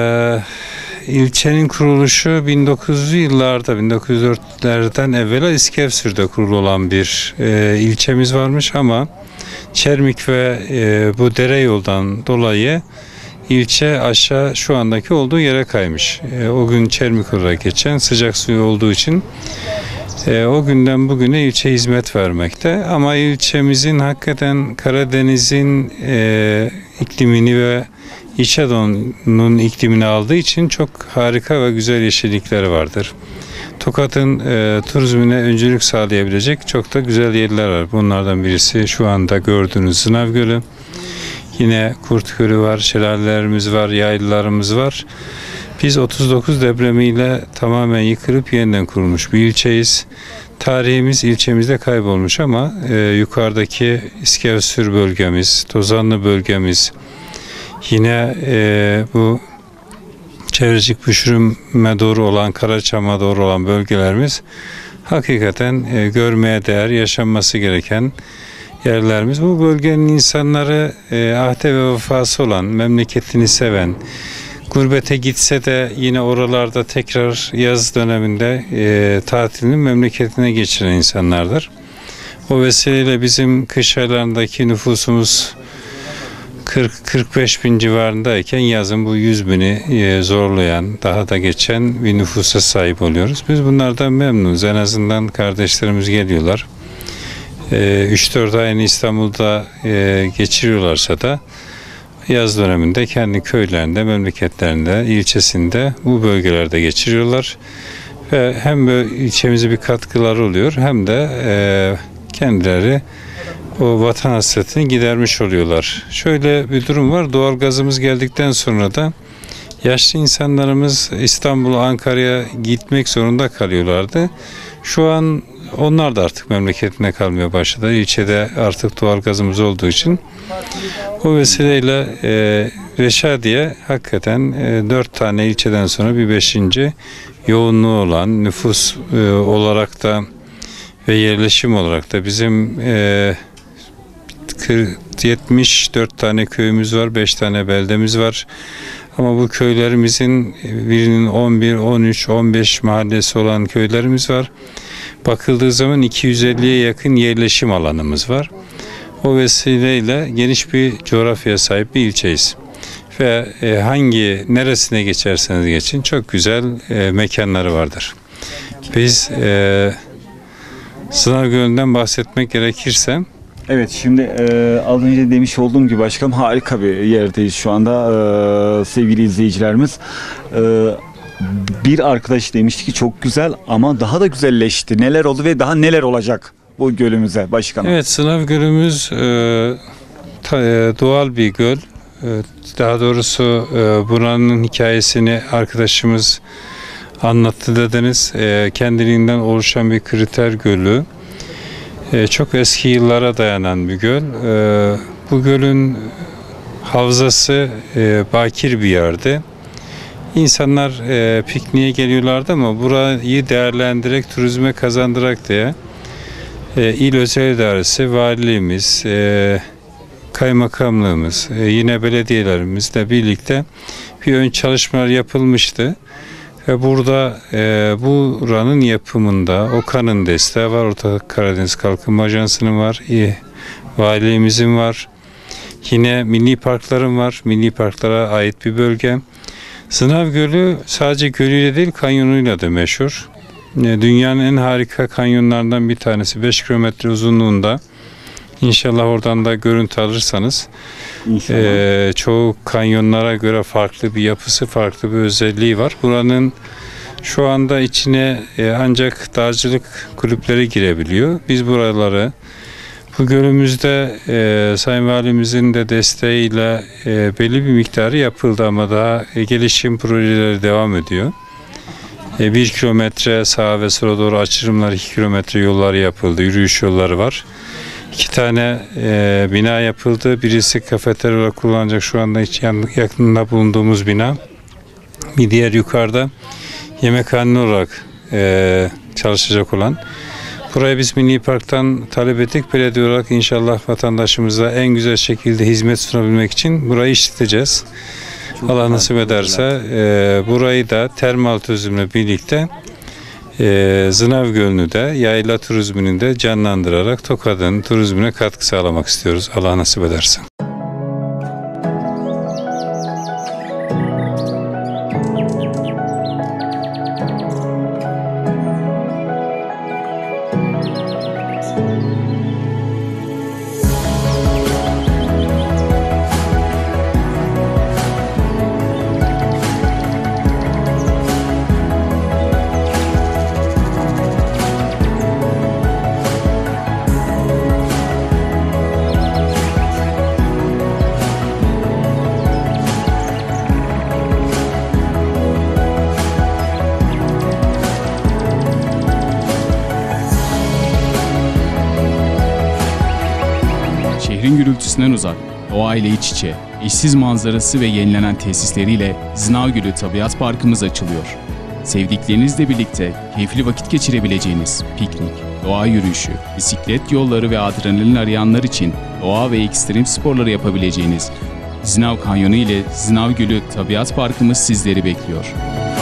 e, ilçenin kuruluşu bin dokuz yüzlü yıllarda, bin dokuz yüz dörtlerden evvela İskevsür'de kurulu olan bir e, ilçemiz varmış ama Çermik ve e, bu dere yoldan dolayı ilçe aşağı şu andaki olduğu yere kaymış. E, o gün Çermik olarak geçen sıcak suyu olduğu için e, o günden bugüne ilçe hizmet vermekte. Ama ilçemizin hakikaten Karadeniz'in e, iklimini ve İç Anadolu'nun iklimini aldığı için çok harika ve güzel yeşillikleri vardır. Tokat'ın e, turizmine öncülük sağlayabilecek çok da güzel yerler var. Bunlardan birisi şu anda gördüğünüz Zınav Gölü. Yine Kurt Gölü var, şelalelerimiz var, yaylalarımız var. Biz otuz dokuz depremiyle tamamen yıkılıp yeniden kurulmuş bir ilçeyiz. Tarihimiz ilçemizde kaybolmuş ama e, yukarıdaki İskevsür bölgemiz, Tozanlı bölgemiz, yine e, bu Çevrecik Büşürüm'e doğru olan, Karaçam'a doğru olan bölgelerimiz hakikaten e, görmeye değer, yaşanması gereken yerlerimiz. Bu bölgenin insanları e, ahde ve vefası olan, memleketini seven, gurbete gitse de yine oralarda tekrar yaz döneminde e, tatilini memleketine geçiren insanlardır. O vesileyle bizim kış aylarındaki nüfusumuz kırk kırk beş bin civarındayken yazın bu yüz bini e, zorlayan, daha da geçen bir nüfusa sahip oluyoruz. Biz bunlardan memnunuz. En azından kardeşlerimiz geliyorlar. üç dört ayını İstanbul'da e, geçiriyorlarsa da yaz döneminde kendi köylerinde, memleketlerinde, ilçesinde, bu bölgelerde geçiriyorlar. Ve hem böyle ilçemize bir katkıları oluyor hem de e, kendileri o vatan hasretini gidermiş oluyorlar. Şöyle bir durum var. Doğalgazımız geldikten sonra da yaşlı insanlarımız İstanbul'a, Ankara'ya gitmek zorunda kalıyorlardı. Şu an onlar da artık memleketine kalmaya başladı. İlçede artık doğalgazımız olduğu için. O vesileyle e, Reşadiye hakikaten e, dört tane ilçeden sonra bir beşinci yoğunluğu olan, nüfus e, olarak da ve yerleşim olarak da bizim e, yetmiş dört tane köyümüz var, beş tane beldemiz var. Ama bu köylerimizin birinin on bir, on üç, on beş mahallesi olan köylerimiz var. Bakıldığı zaman iki yüz elliye yakın yerleşim alanımız var. O vesileyle geniş bir coğrafyaya sahip bir ilçeyiz. Ve e, hangi neresine geçerseniz geçin çok güzel e, mekanları vardır. Biz e, Sınav Gölü'nden bahsetmek gerekirse, evet, şimdi e, az önce demiş olduğum gibi başkanım, harika bir yerdeyiz şu anda e, sevgili izleyicilerimiz. E, bir arkadaş demişti ki çok güzel ama daha da güzelleşti. Neler oldu ve daha neler olacak bu gölümüze başkanım? Evet, Sınav Gölümüz e, ta, e, doğal bir göl. E, daha doğrusu e, buranın hikayesini arkadaşımız anlattı dediniz. E, kendiliğinden oluşan bir kriter gölü. E, çok eski yıllara dayanan bir göl. E, bu gölün havzası e, bakir bir yerdi. İnsanlar e, pikniğe geliyorlardı ama burayı değerlendirerek, turizme kazandırarak diye e, il özel idaresi, valiliğimiz, e, kaymakamlığımız, e, yine belediyelerimizle birlikte bir ön çalışmalar yapılmıştı. Ve burada e, buranın yapımında OKA'nın desteği var, Orta Karadeniz Kalkınma Ajansı'nın var, e, valiliğimizin var, yine milli parkların var, milli parklara ait bir bölge. Sınav Gölü sadece gölüyle değil, kanyonuyla da meşhur. E, dünyanın en harika kanyonlarından bir tanesi, beş kilometre uzunluğunda İnşallah oradan da görüntü alırsanız. Ee, çoğu kanyonlara göre farklı bir yapısı, farklı bir özelliği var. Buranın şu anda içine e, ancak dağcılık kulüpleri girebiliyor. Biz buraları bu gölümüzde e, Sayın Valimizin de desteğiyle e, belli bir miktarı yapıldı ama daha e, gelişim projeleri devam ediyor. E, bir kilometre sağa ve sola doğru açılımlar, iki kilometre yolları yapıldı, yürüyüş yolları var. İki tane e, bina yapıldı. Birisi kafeterya olarak kullanacak şu anda hiç yakınında bulunduğumuz bina. Bir diğer yukarıda yemekhane olarak e, çalışacak olan. Burayı biz Milli Park'tan talep ettik. Belediye olarak inşallah vatandaşımıza en güzel şekilde hizmet sunabilmek için burayı işleteceğiz. Çok Allah nasip ederse e, burayı da termal turizmle birlikte e, Zınav Gölü'nü de yayla turizmini de canlandırarak Tokat'ın turizmine katkı sağlamak istiyoruz. Allah nasip ederse. Şehrin gürültüsünden uzak, doğayla iç içe, eşsiz manzarası ve yenilenen tesisleriyle Zınav Gölü Tabiat Parkımız açılıyor. Sevdiklerinizle birlikte keyifli vakit geçirebileceğiniz piknik, doğa yürüyüşü, bisiklet yolları ve adrenalin arayanlar için doğa ve ekstrem sporları yapabileceğiniz Zınav Kanyonu ile Zınav Gölü Tabiat Parkımız sizleri bekliyor.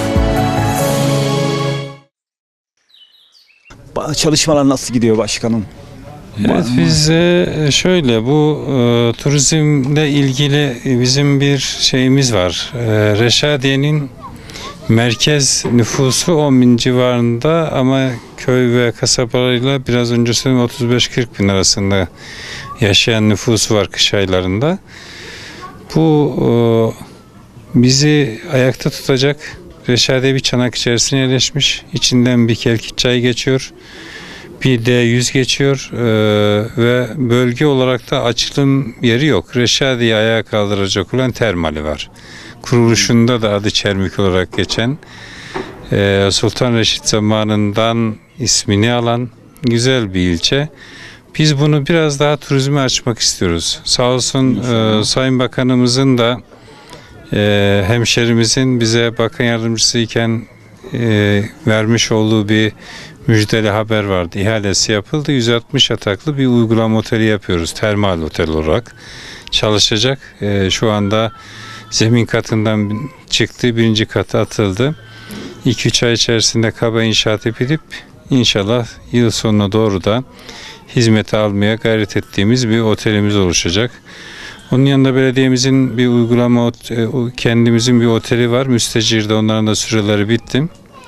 Çalışmalar nasıl gidiyor başkanım? Evet, biz şöyle bu e, turizmle ilgili bizim bir şeyimiz var. E, Reşadiye'nin merkez nüfusu on bin civarında ama köy ve kasabalarıyla biraz önce söyledim otuz beş kırk bin arasında yaşayan nüfusu var kış aylarında. Bu e, bizi ayakta tutacak. Reşadiye bir çanak içerisine yerleşmiş. İçinden bir Kelkit çayı geçiyor. Bir D yüz geçiyor ee, ve bölge olarak da açılım yeri yok. Reşadiye ayağa kaldıracak olan termali var. Kuruluşunda da adı Çermik olarak geçen e, Sultan Reşit zamanından ismini alan güzel bir ilçe. Biz bunu biraz daha turizme açmak istiyoruz. Sağ olsun e, Sayın Bakanımızın da e, hemşerimizin bize bakan yardımcısı iken e, vermiş olduğu bir müjdeli haber vardı. İhalesi yapıldı. yüz altmış yataklı bir uygulama oteli yapıyoruz. Termal otel olarak çalışacak. E, şu anda zemin katından çıktı. Birinci katı atıldı. iki üç ay içerisinde kaba inşaat edip inşallah yıl sonuna doğru da hizmete almaya gayret ettiğimiz bir otelimiz oluşacak. Onun yanında belediyemizin bir uygulama, kendimizin bir oteli var. Müstecir'de, onların da süreleri bitti.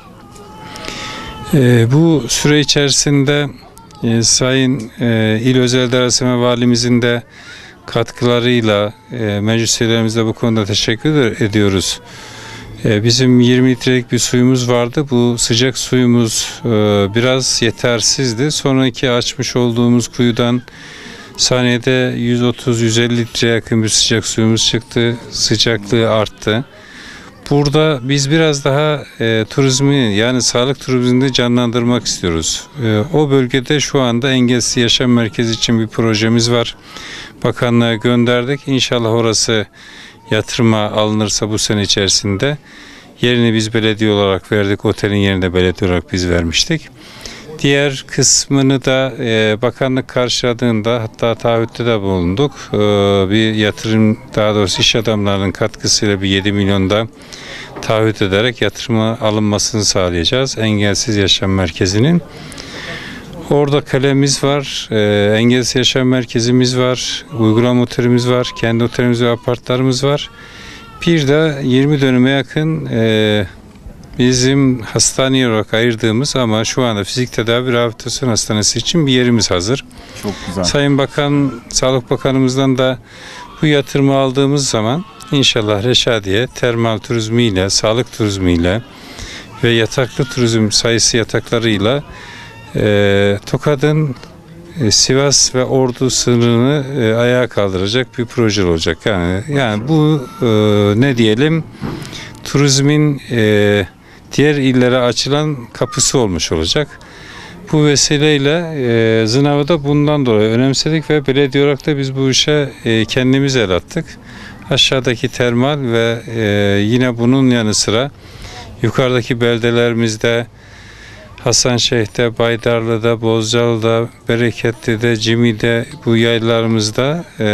E, bu süre içerisinde e, Sayın e, İl Özel İdaresi ve Valimizin de katkılarıyla e, meclis üyelerimize bu konuda teşekkür ediyoruz. E, bizim yirmi litrelik bir suyumuz vardı. Bu sıcak suyumuz e, biraz yetersizdi. Sonraki açmış olduğumuz kuyudan saniyede yüz otuz yüz elli litreye yakın bir sıcak suyumuz çıktı. Sıcaklığı arttı. Burada biz biraz daha e, turizmi, yani sağlık turizmini canlandırmak istiyoruz. E, o bölgede şu anda Engelsiz Yaşam Merkezi için bir projemiz var. Bakanlığa gönderdik. İnşallah orası yatırıma alınırsa bu sene içerisinde yerini biz belediye olarak verdik. Otelin yerini belediye olarak biz vermiştik. Diğer kısmını da e, bakanlık karşıladığında, hatta taahhütte de bulunduk. E, bir yatırım, daha doğrusu iş adamlarının katkısıyla bir yedi milyonda taahhüt ederek yatırıma alınmasını sağlayacağız. Engelsiz Yaşam Merkezi'nin. Orada kalemiz var, e, Engelsiz Yaşam Merkezimiz var, uygulama otelimiz var, kendi otelimiz ve apartlarımız var. Bir de yirmi dönüme yakın e, bizim hastane olarak ayırdığımız ama şu anda fizik tedavi rehabilitasyon hastanesi için bir yerimiz hazır. Çok güzel. Sayın Bakan, Sağlık Bakanımızdan da bu yatırımı aldığımız zaman inşallah Reşadiye termal turizmiyle, sağlık turizmiyle ve yataklı turizm sayısı yataklarıyla e, Tokat'ın e, Sivas ve Ordu sınırını e, ayağa kaldıracak bir proje olacak. Yani yani bu e, ne diyelim turizmin e, diğer illere açılan kapısı olmuş olacak. Bu vesileyle e, Zınav'ı da bundan dolayı önemsedik ve belediye olarak da biz bu işe e, kendimiz el attık. Aşağıdaki termal ve e, yine bunun yanı sıra yukarıdaki beldelerimizde Hasanşehir'de, Baydarlı'da, Bozcalı'da, Bereketli'de, Cimi'de bu yaylalarımızda e,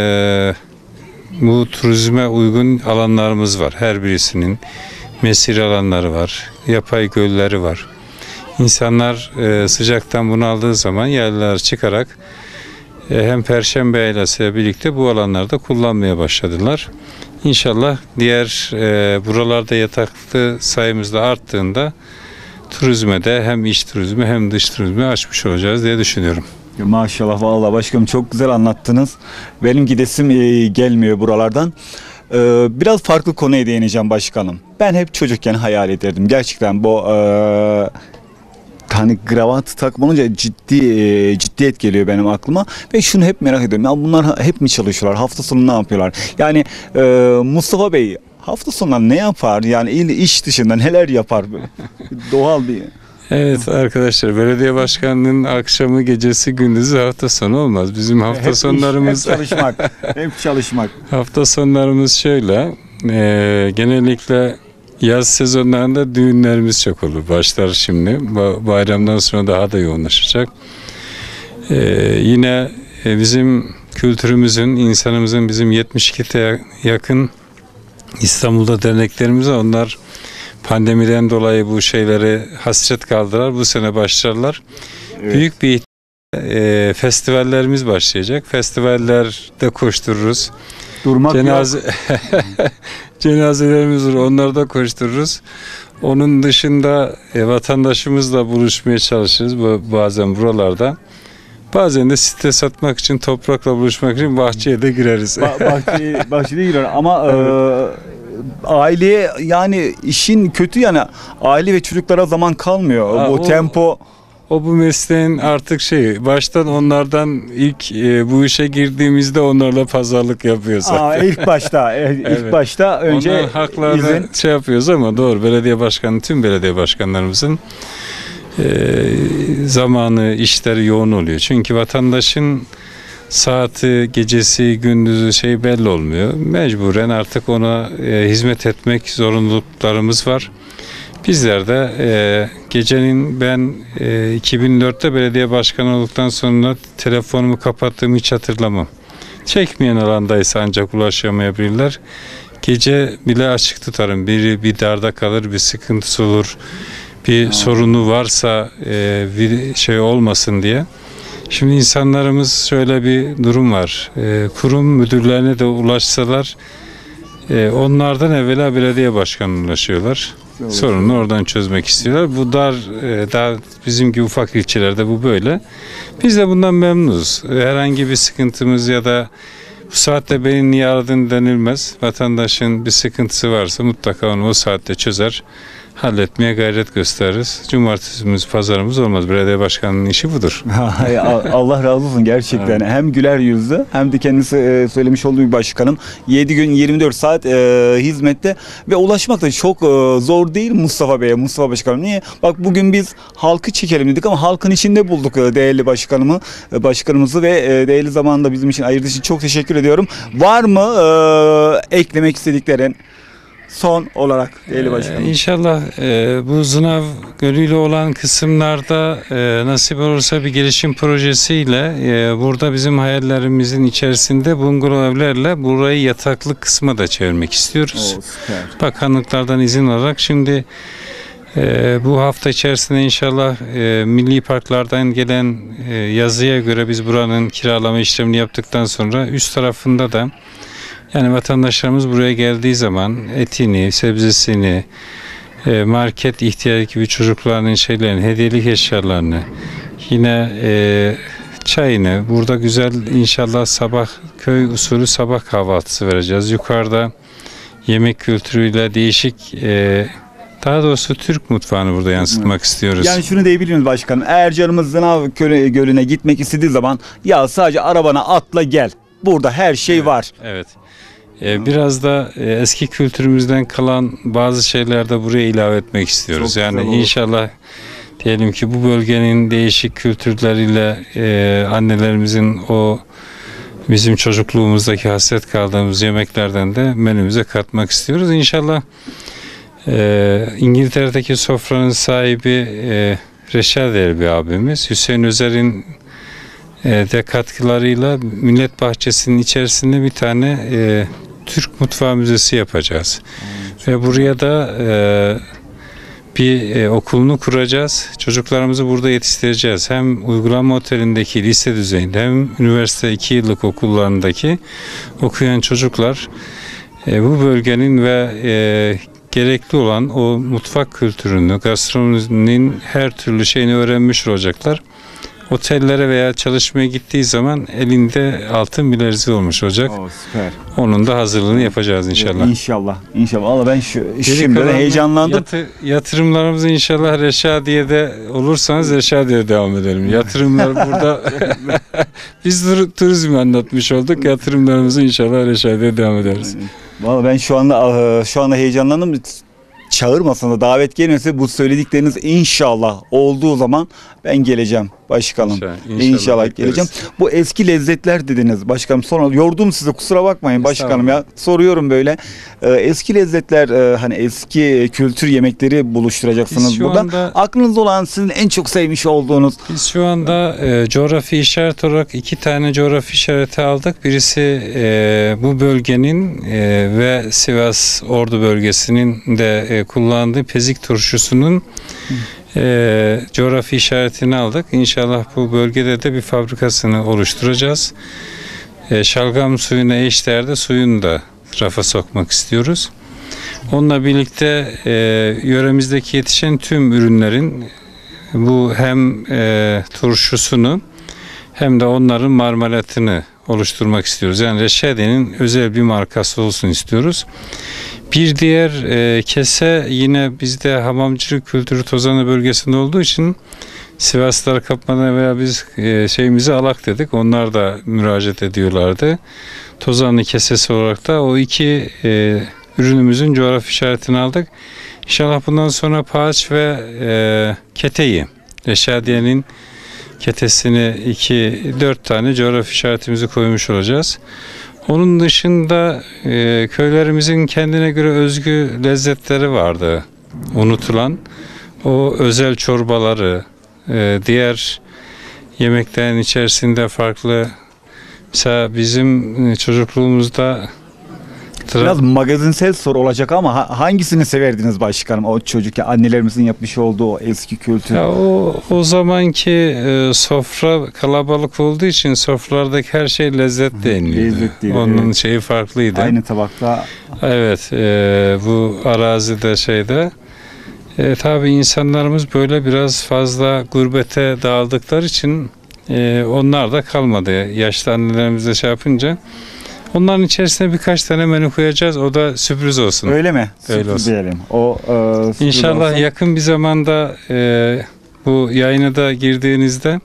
bu turizme uygun alanlarımız var. Her birisinin mesir alanları var, yapay gölleri var. İnsanlar e, sıcaktan bunaldığı zaman yaylalara çıkarak e, hem Perşembe Yaylası ile birlikte bu alanlarda kullanmaya başladılar. İnşallah diğer e, buralarda yataklı sayımız da arttığında turizme de hem iç turizmi hem dış turizmi açmış olacağız diye düşünüyorum. Maşallah vallahi başkanım çok güzel anlattınız. Benim gidesim e, gelmiyor buralardan. E, biraz farklı konuya değineceğim başkanım. Ben hep çocukken hayal ederdim. Gerçekten bu e, hani kravat takmanınca ciddi e, ciddiyet geliyor benim aklıma ve şunu hep merak ediyorum. Ya bunlar hep mi çalışıyorlar? Hafta sonu ne yapıyorlar? Yani e, Mustafa Bey hafta sonları ne yapar? Yani iş dışında neler yapar? Doğal bir. Evet arkadaşlar, belediye başkanlığının akşamı, gecesi, gündüzü, hafta sonu olmaz. Bizim hafta hep sonlarımız iş, hep çalışmak. hep çalışmak. Hafta sonlarımız şöyle. E, genellikle yaz sezonlarında düğünlerimiz çok olur. Başlar şimdi. Bayramdan sonra daha da yoğunlaşacak. E, yine e, bizim kültürümüzün, insanımızın bizim yetmiş ikiye yakın İstanbul'da derneklerimiz var. Onlar pandemiden dolayı bu şeyleri hasret kaldılar. Bu sene başlarlar. Evet. Büyük bir e, festivallerimiz başlayacak. Festivallerde koştururuz. Durmak Cenaze yok. Cenazelerimiz var. Onlarda koştururuz. Onun dışında e, vatandaşımızla buluşmaya çalışırız bazen buralarda. Bazen de stres atmak için, toprakla buluşmak için bahçeye de gireriz. Ba- bahçeye, bahçede girer ama evet. e, aileye yani işin kötü yani aile ve çocuklara zaman kalmıyor. Ha, bu o, tempo. O bu mesleğin artık şeyi. Baştan onlardan ilk e, bu işe girdiğimizde onlarla pazarlık yapıyoruz. Aa, ilk başta ilk evet. başta önce onların haklarını izin. şey yapıyoruz ama doğru, belediye başkanı, tüm belediye başkanlarımızın E, zamanı, işleri yoğun oluyor. Çünkü vatandaşın saati, gecesi, gündüzü şey belli olmuyor. Mecburen artık ona e, hizmet etmek zorunluluklarımız var. Bizler de e, gecenin ben e, iki bin dörtte belediye başkanı olduktan sonra telefonumu kapattığımı hiç hatırlamam. Çekmeyen alandaysa ancak ulaşamayabilirler. Gece bile açık tutarım. Biri bir darda kalır, bir sıkıntısı olur, bir ha. sorunu varsa e, bir şey olmasın diye. Şimdi insanlarımız şöyle bir durum var. E, kurum müdürlerine de ulaşsalar e, onlardan evvela belediye başkanına ulaşıyorlar. Evet. Sorunu oradan çözmek istiyorlar. Bu dar e, daha bizim gibi ufak ilçelerde bu böyle. Biz de bundan memnunuz. Herhangi bir sıkıntımız ya da bu saatte beni niye aradın denilmez. Vatandaşın bir sıkıntısı varsa mutlaka onu o saatte çözer. Halletmeye gayret gösteririz. Cumartesimiz, pazarımız olmaz. Belediye başkanının işi budur. Allah razı olsun gerçekten. Evet. Hem güler yüzlü hem de kendisi söylemiş olduğu bir başkanım. yedi gün yirmi dört saat e, hizmette ve ulaşmak da çok e, zor değil Mustafa Bey'e, Mustafa Başkanım. Niye? Bak bugün biz halkı çekelim dedik ama halkın içinde bulduk değerli başkanımı, başkanımızı ve e, değerli zamanında bizim için ayırdığı için çok teşekkür ediyorum. Var mı e, eklemek istediklerin? Son olarak değerli başkanım. Ee, İnşallah e, bu Zınav Gölü ile olan kısımlarda e, nasip olursa bir gelişim projesiyle e, burada bizim hayallerimizin içerisinde bungalov evlerle burayı yataklı kısma da çevirmek istiyoruz. Oo, bakanlıklardan izin alarak şimdi e, bu hafta içerisinde inşallah e, milli parklardan gelen e, yazıya göre biz buranın kiralama işlemini yaptıktan sonra üst tarafında da yani vatandaşlarımız buraya geldiği zaman etini, sebzesini, e, market ihtiyacı gibi çocukların şeylerini, hediyelik eşyalarını, yine e, çayını, burada güzel inşallah sabah köy usulü sabah kahvaltısı vereceğiz. Yukarıda yemek kültürüyle değişik, e, daha doğrusu Türk mutfağını burada yansıtmak istiyoruz. Yani şunu diyebilir miyiz başkanım? Eğer canımız Zınav Gölü'ne gitmek istediği zaman ya sadece arabana atla gel. Burada her şey evet, var. Evet. Ee, biraz da e, eski kültürümüzden kalan bazı şeyler de buraya ilave etmek istiyoruz. Çok yani güzel olur. inşallah diyelim ki bu bölgenin değişik kültürleriyle e, annelerimizin o bizim çocukluğumuzdaki hasret kaldığımız yemeklerden de menümüze katmak istiyoruz. İnşallah e, İngiltere'deki sofranın sahibi e, Reşadiyeli bir abimiz. Hüseyin Özer'in e, de katkılarıyla Millet Bahçesi'nin içerisinde bir tane e, Türk Mutfağı Müzesi yapacağız. Hmm, Ve buraya da e, bir e, okulunu kuracağız. Çocuklarımızı burada yetiştireceğiz. Hem uygulama otelindeki lise düzeyinde hem üniversite iki yıllık okullarındaki okuyan çocuklar e, bu bölgenin ve e, gerekli olan o mutfak kültürünü, gastronominin her türlü şeyini öğrenmiş olacaklar. Otellere veya çalışmaya gittiği zaman elinde altın bileziği olmuş olacak. Oo, süper. Onun da hazırlığını yapacağız inşallah. İnşallah. İnşallah. Valla ben şu, Geri şimdi de kalan heyecanlandım. Yatı, yatırımlarımızı inşallah Reşadiye'de olursanız Reşadiye'de devam edelim. Yatırımlar burada biz tur, turizmi anlatmış olduk. Yatırımlarımızı inşallah Reşadiye'de devam ederiz. Valla ben şu anda şu anda heyecanlandım. Çağırmasan da davet gelmese bu söyledikleriniz inşallah olduğu zaman ben geleceğim başkanım. İnşallah, inşallah, inşallah geleceğim. Bu eski lezzetler dediniz başkanım. Sonra yordum size, kusura bakmayın başkanım ya. Soruyorum böyle. Ee, eski lezzetler e, hani eski kültür yemekleri buluşturacaksınız burada. Anda, aklınızda olan sizin en çok sevmiş olduğunuz. Biz şu anda e, coğrafi işaret olarak iki tane coğrafi işareti aldık. Birisi e, bu bölgenin e, ve Sivas Ordu bölgesinin de e, kullandığı pezik turşusunun e, coğrafi işaretini aldık. İnşallah bu bölgede de bir fabrikasını oluşturacağız. E, şalgam suyuna eşdeğerde suyunu da rafa sokmak istiyoruz. Onunla birlikte e, yöremizdeki yetişen tüm ürünlerin bu hem e, turşusunu hem de onların marmelatını oluşturmak istiyoruz. Yani Reşadiye'nin özel bir markası olsun istiyoruz. Bir diğer e, kese yine bizde hamamcılık kültürü Tozanlı bölgesinde olduğu için Sivaslılar kapmadan veya biz e, şeyimizi alak dedik. Onlar da müracaat ediyorlardı. Tozanlı kesesi olarak da o iki e, ürünümüzün coğrafi işaretini aldık. İnşallah bundan sonra paç ve e, keteyi, Reşadiye'nin ketesini iki, dört tane coğrafi işaretimizi koymuş olacağız. Onun dışında e, köylerimizin kendine göre özgü lezzetleri vardı. Unutulan o özel çorbaları, e, diğer yemeklerin içerisinde farklı. Mesela bizim çocukluğumuzda biraz magazinsel soru olacak ama hangisini severdiniz başkanım? O çocuk ya annelerimizin yapmış olduğu o eski kültür. Ya o o zamanki e, sofra kalabalık olduğu için sofralardaki her şey lezzet deniliyordu. Lezzetli, onun evet. Şeyi farklıydı. Aynı tabakta. Evet, e, bu arazide şeyde e, tabii insanlarımız böyle biraz fazla gurbete dağıldıkları için e, onlar da kalmadı. Yaşlı annelerimiz de şey yapınca onların içerisine birkaç tane menü koyacağız. O da sürpriz olsun. Öyle mi? Öyle sürpriz olsun. Diyelim. O e, İnşallah olsun. Yakın bir zamanda e, bu yayına da girdiğinizde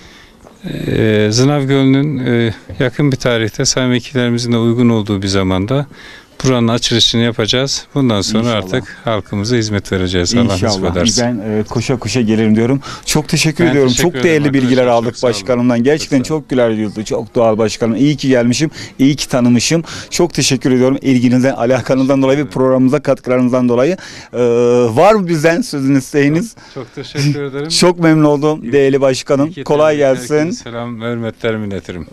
e, Zınav Gölü'nün e, yakın bir tarihte sayın vekillerimizin de uygun olduğu bir zamanda buranın açılışını yapacağız. Bundan sonra İnşallah. Artık halkımıza hizmet vereceğiz. Allah nasip ederse. Ben e, koşa koşa gelirim diyorum. Çok teşekkür ben ediyorum. Teşekkür çok değerli bilgiler aldık çok başkanımdan. Gerçekten çok, çok güler yüzlü, çok doğal başkanım. İyi ki gelmişim, iyi ki tanımışım. Çok teşekkür ediyorum ilginizden, alakanızdan dolayı, bir programımıza katkılarınızdan dolayı. Ee, var mı bizden sözünüz, isteğiniz? Çok teşekkür ederim. Çok memnun oldum değerli başkanım. İyi Kolay gelsin. Selam ve hürmetlerimi iletirim.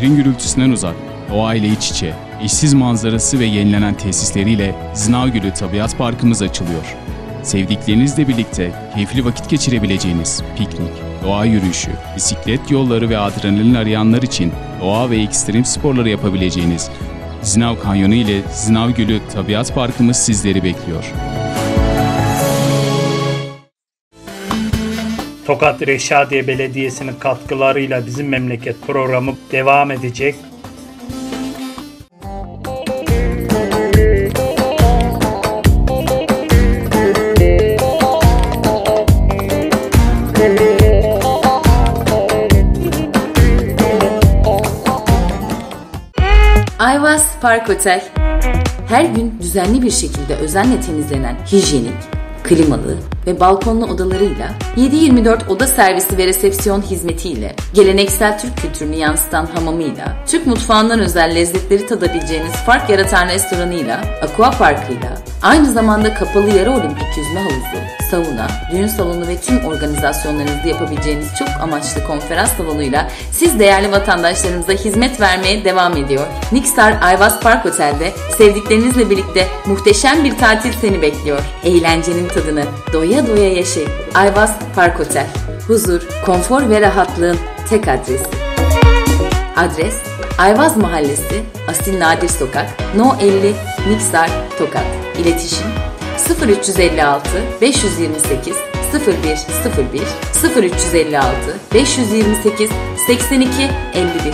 şehrin gürültüsünden uzak, doğayla iç içe, eşsiz manzarası ve yenilenen tesisleriyle Zinavgölü Tabiat Parkımız açılıyor. Sevdiklerinizle birlikte keyifli vakit geçirebileceğiniz piknik, doğa yürüyüşü, bisiklet yolları ve adrenalin arayanlar için doğa ve ekstrem sporları yapabileceğiniz Zinav Kanyonu ile Zinavgölü Tabiat Parkımız sizleri bekliyor. Tokat Reşadiye Belediyesi'nin katkılarıyla Bizim Memleket programı devam edecek. Ayvaz Park Otel. Her gün düzenli bir şekilde özenle temizlenen hijyenik, klimalı ve balkonlu odalarıyla yedi yirmi dört oda servisi ve resepsiyon hizmetiyle, geleneksel Türk kültürünü yansıtan hamamıyla, Türk mutfağından özel lezzetleri tadabileceğiniz fark yaratan restoranıyla, aqua parkıyla, aynı zamanda kapalı yarı olimpik yüzme havuzu, sauna, düğün salonu ve tüm organizasyonlarınızı yapabileceğiniz çok amaçlı konferans salonuyla siz değerli vatandaşlarımıza hizmet vermeye devam ediyor. Nixar Ayvaz Park Otel'de sevdiklerinizle birlikte muhteşem bir tatil seni bekliyor. Eğlencenin tadını doya doya yaşayın. Ayvaz Park Otel. Huzur, konfor ve rahatlığın tek adresi. Adres: Ayvaz Mahallesi, Asil Nadir Sokak, No elli, Nixar, Tokat. İletişim: sıfır üç elli altı beş yüz yirmi sekiz sıfır bir sıfır bir, sıfır üç elli altı beş yüz yirmi sekiz seksen iki elli bir.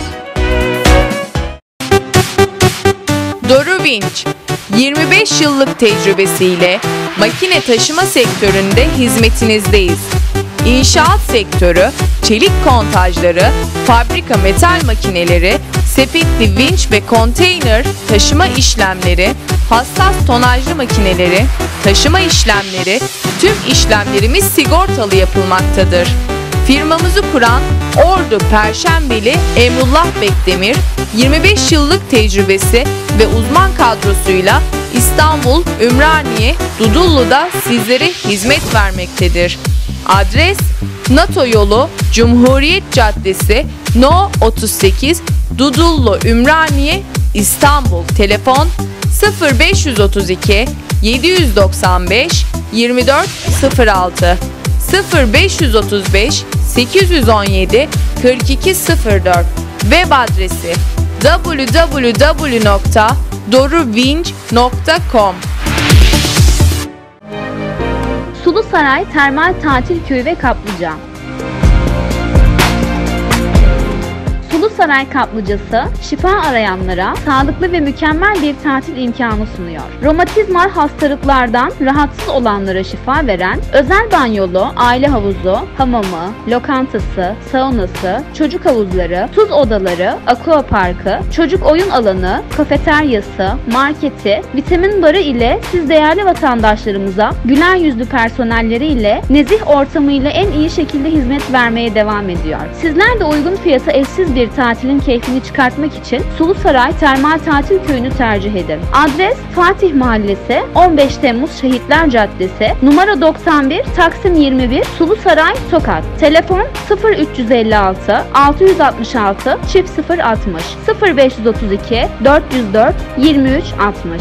Doru Vinç, yirmi beş yıllık tecrübesiyle makine taşıma sektöründe hizmetinizdeyiz. İnşaat sektörü, çelik kontajları, fabrika metal makineleri, sepetli vinç ve konteyner taşıma işlemleri, hassas tonajlı makineleri, taşıma işlemleri, tüm işlemlerimiz sigortalı yapılmaktadır. Firmamızı kuran Ordu Perşembeli Emrullah Bekdemir, yirmi beş yıllık tecrübesi ve uzman kadrosuyla İstanbul, Ümraniye, Dudullu'da sizlere hizmet vermektedir. Adres: NATO Yolu, Cumhuriyet Caddesi, No otuz sekiz, Dudullu, Ümraniye, İstanbul. Telefon: sıfır beş otuz iki yedi doksan beş yirmi dört sıfır altı, sıfır beş otuz beş sekiz on yedi kırk iki sıfır dört. Web adresi: double-u double-u double-u nokta doruvinç nokta com. Sulusaray Termal Tatil Köyü ve Kaplıca. Sulusaray Kaplıcası, şifa arayanlara sağlıklı ve mükemmel bir tatil imkanı sunuyor. Romatizmal hastalıklardan rahatsız olanlara şifa veren özel banyolu, aile havuzu, hamamı, lokantası, saunası, çocuk havuzları, tuz odaları, aqua parkı, çocuk oyun alanı, kafeteryası, marketi, vitamin barı ile siz değerli vatandaşlarımıza güler yüzlü personelleriyle, nezih ortamıyla en iyi şekilde hizmet vermeye devam ediyor. Sizler de uygun fiyata eşsiz bir tatilin keyfini çıkartmak için Sulusaray Termal Tatil Köyü'nü tercih edin. Adres: Fatih Mahallesi, on beş Temmuz Şehitler Caddesi, numara doksan bir, Taksim yirmi bir, Sulusaray, Tokat. Telefon: sıfır üç elli altı altı yüz altmış altı çift sıfır altmış, sıfır beş otuz iki dört yüz dört yirmi üç altmış.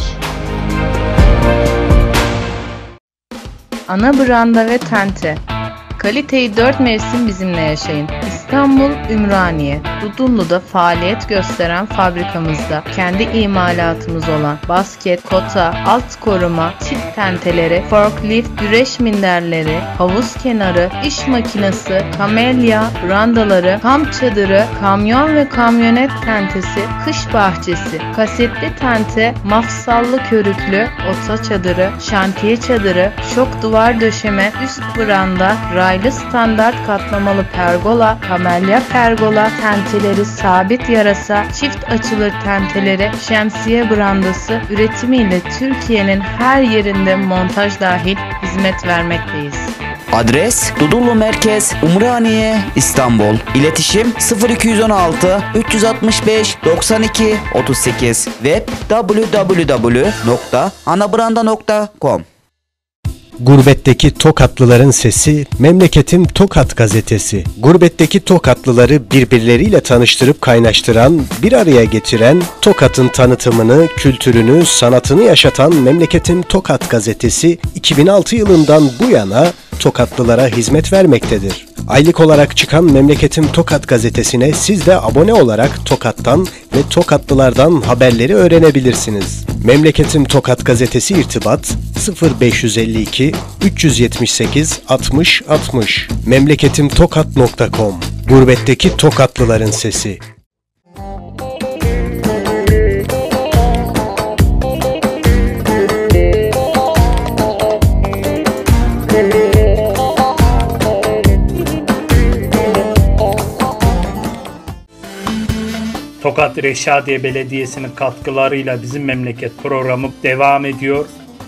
Ana branda ve tente. Kaliteyi dört mevsim bizimle yaşayın. İstanbul, Ümraniye, Dudullu'da faaliyet gösteren fabrikamızda kendi imalatımız olan basket, kota, alt koruma, çift tenteleri, forklift, güreş minderleri, havuz kenarı, iş makinesi, kamelya, brandaları, kamp çadırı, kamyon ve kamyonet tentesi, kış bahçesi, kasetli tente, mafsallı körüklü, ota çadırı, şantiye çadırı, şok duvar döşeme, üst branda, raylı standart katlamalı pergola, kamelya pergola, tenteleri, sabit yarasa, çift açılır tenteleri, şemsiye brandası üretimiyle Türkiye'nin her yerinde montaj dahil hizmet vermekteyiz. Adres: Dudullu Merkez, Umraniye, İstanbul. İletişim: sıfır iki on altı üç altı beş doksan iki otuz sekiz. Web: double-u double-u double-u nokta anabranda nokta com. Gurbetteki Tokatlıların Sesi, Memleketim Tokat Gazetesi. Gurbetteki Tokatlıları birbirleriyle tanıştırıp kaynaştıran, bir araya getiren, Tokat'ın tanıtımını, kültürünü, sanatını yaşatan Memleketim Tokat Gazetesi iki bin altı yılından bu yana Tokatlılara hizmet vermektedir. Aylık olarak çıkan Memleketim Tokat Gazetesi'ne siz de abone olarak Tokat'tan ve Tokatlılardan haberleri öğrenebilirsiniz. Memleketim Tokat Gazetesi irtibat sıfır beş yüz elli iki üç yüz yetmiş sekiz altmış altmış memleketimtokat nokta com. Gurbetteki Tokatlıların Sesi. Tokat Reşadiye Belediyesi'nin katkılarıyla Bizim Memleket programı devam ediyor.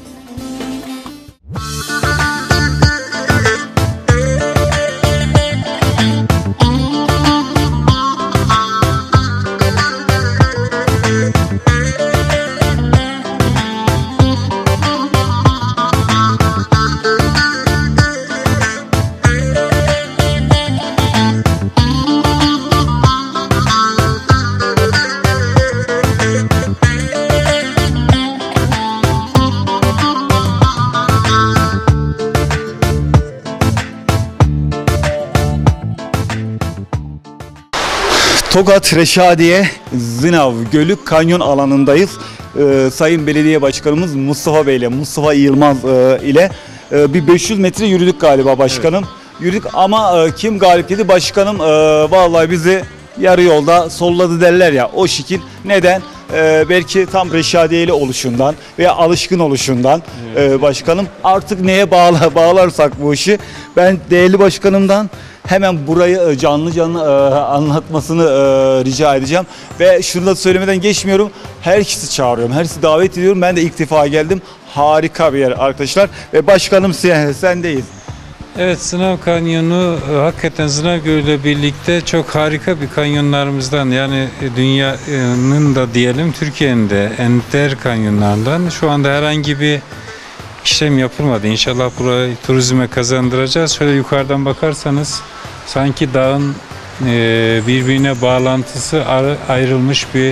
Tokat Reşadiye Zınav Gölü Kanyon alanındayız. Ee, Sayın Belediye Başkanımız Mustafa Bey ile, Mustafa Yılmaz e, ile e, bir beş yüz metre yürüdük galiba başkanım. Evet. Yürüdük ama e, kim galip dedi başkanım, e, vallahi bizi yarı yolda solladı derler ya, o şekil. Neden? E, belki tam Reşadiyeli oluşundan veya alışkın oluşundan evet. e, başkanım. Artık neye bağla, bağlarsak bu işi, ben değerli başkanımdan hemen burayı canlı canlı e, anlatmasını e, rica edeceğim. Ve şunu da söylemeden geçmiyorum. Herkesi çağırıyorum, herkesi davet ediyorum. Ben de ilk defa geldim. Harika bir yer arkadaşlar. Ve başkanım sen, sendeyiz. Evet, Sınav Kanyonu e, hakikaten Sınav Gölü ile birlikte çok harika bir kanyonlarımızdan, yani dünyanın da diyelim Türkiye'nin de ender kanyonlarından. Şu anda herhangi bir işlem yapılmadı. İnşallah burayı turizme kazandıracağız. Şöyle yukarıdan bakarsanız sanki dağın e, birbirine bağlantısı ayrılmış bir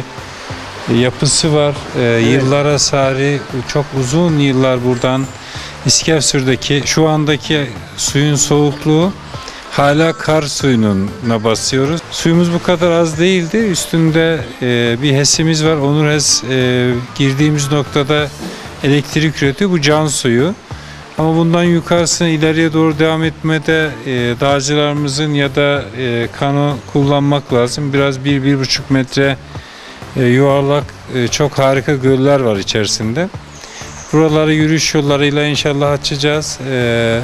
yapısı var. E, evet. Yıllara sari, çok uzun yıllar buradan İskevsür'deki şu andaki suyun soğukluğu hala kar suyuna basıyoruz. Suyumuz bu kadar az değildi. Üstünde e, bir HES'imiz var. Onur HES e, girdiğimiz noktada elektrik üretiyor. Bu can suyu. Ama bundan yukarısına ileriye doğru devam etmede e, dağcılarımızın ya da e, kano kullanmak lazım. Biraz bir, bir buçuk metre e, yuvarlak e, çok harika göller var içerisinde. Buraları yürüyüş yollarıyla inşallah açacağız. E,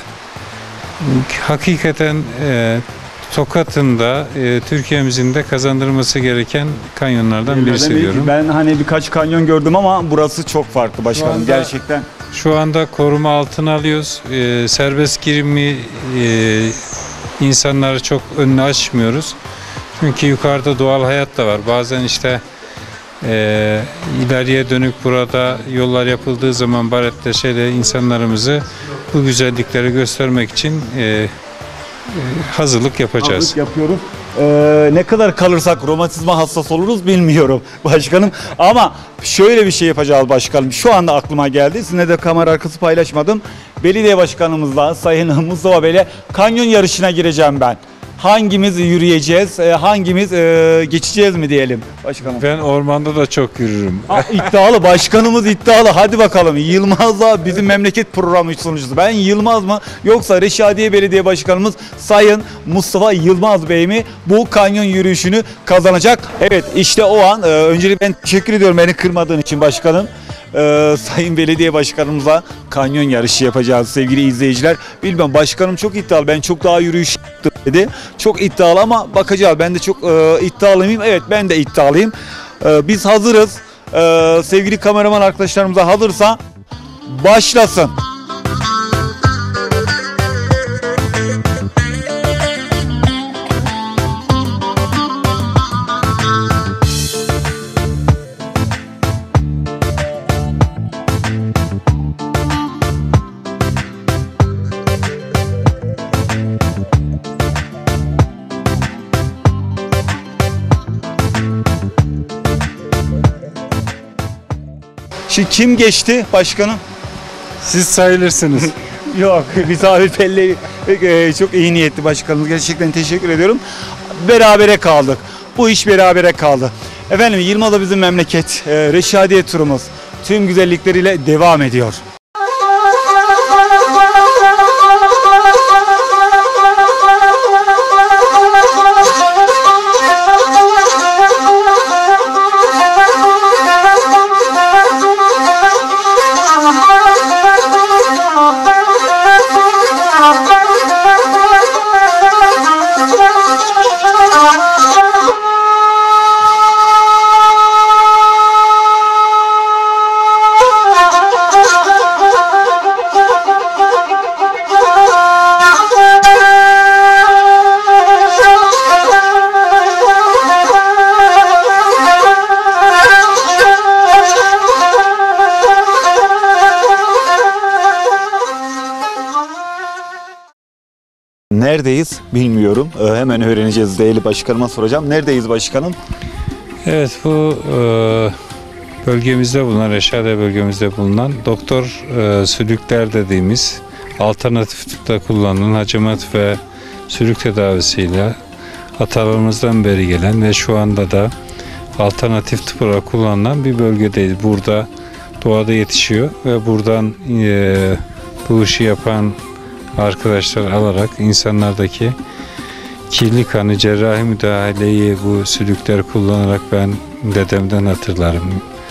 hakikaten e, Tokat'ın da e, Türkiye'mizin de kazandırması gereken kanyonlardan birisi diyorum. Ben hani birkaç kanyon gördüm ama burası çok farklı başkanım, anda, gerçekten. Şu anda koruma altına alıyoruz. E, serbest girimi e, insanları çok önüne açmıyoruz. Çünkü yukarıda doğal hayat da var. Bazen işte e, ileriye dönük burada yollar yapıldığı zaman baretle şeyle insanlarımızı bu güzellikleri göstermek için e, hazırlık yapacağız. Hazırlık yapıyoruz. Ee, ne kadar kalırsak romatizma hastası oluruz bilmiyorum başkanım. Ama şöyle bir şey yapacağız başkanım. Şu anda aklıma geldi. Sizinle de kamera arkası paylaşmadım. Belediye başkanımızla Sayın Mustafa Bey'le kanyon yarışına gireceğim ben. Hangimiz yürüyeceğiz, hangimiz geçeceğiz mi diyelim başkanım? Ben ormanda da çok yürürüm. Aa, iddialı başkanımız iddialı. Hadi bakalım. Yılmaz'la bizim memleket programı sunucusu. Ben Yılmaz mı yoksa Reşadiye Belediye Başkanımız Sayın Mustafa Yılmaz Bey mi bu kanyon yürüyüşünü kazanacak? Evet, işte o an. Öncelikle ben teşekkür ediyorum beni kırmadığın için başkanım. Ee, Sayın Belediye Başkanımızla kanyon yarışı yapacağız sevgili izleyiciler. Bilmem, başkanım çok iddialı. Ben çok daha yürüyüş yaptım dedi. Çok iddialı ama bakacağız. Ben de çok e, iddialı mıyım? Evet, ben de iddialıyım. E, biz hazırız. E, sevgili kameraman arkadaşlarımıza hazırsa başlasın. Şimdi kim geçti başkanım? Siz sayılırsınız. Yok, biz abi Pelli e, çok iyi niyetli başkanımız. Gerçekten teşekkür ediyorum. Berabere kaldık. Bu iş berabere kaldı. Efendim Yılmaz'da bizim memleket e, Reşadiye turumuz tüm güzellikleriyle devam ediyor. Neredeyiz bilmiyorum. Ee, hemen öğreneceğiz. Değerli başkanıma soracağım. Neredeyiz başkanım? Evet, bu e, bölgemizde bulunan, Reşadiye bölgemizde bulunan doktor e, sülükler dediğimiz alternatif tıpta kullanılan hacamat ve sülük tedavisiyle atalarımızdan beri gelen ve şu anda da alternatif tıp olarak kullanılan bir bölgedeyiz. Burada doğada yetişiyor ve buradan e, bu işi yapan arkadaşlar alarak insanlardaki kirli kanı, cerrahi müdahaleyi bu sülükler kullanarak ben dedemden hatırlarım.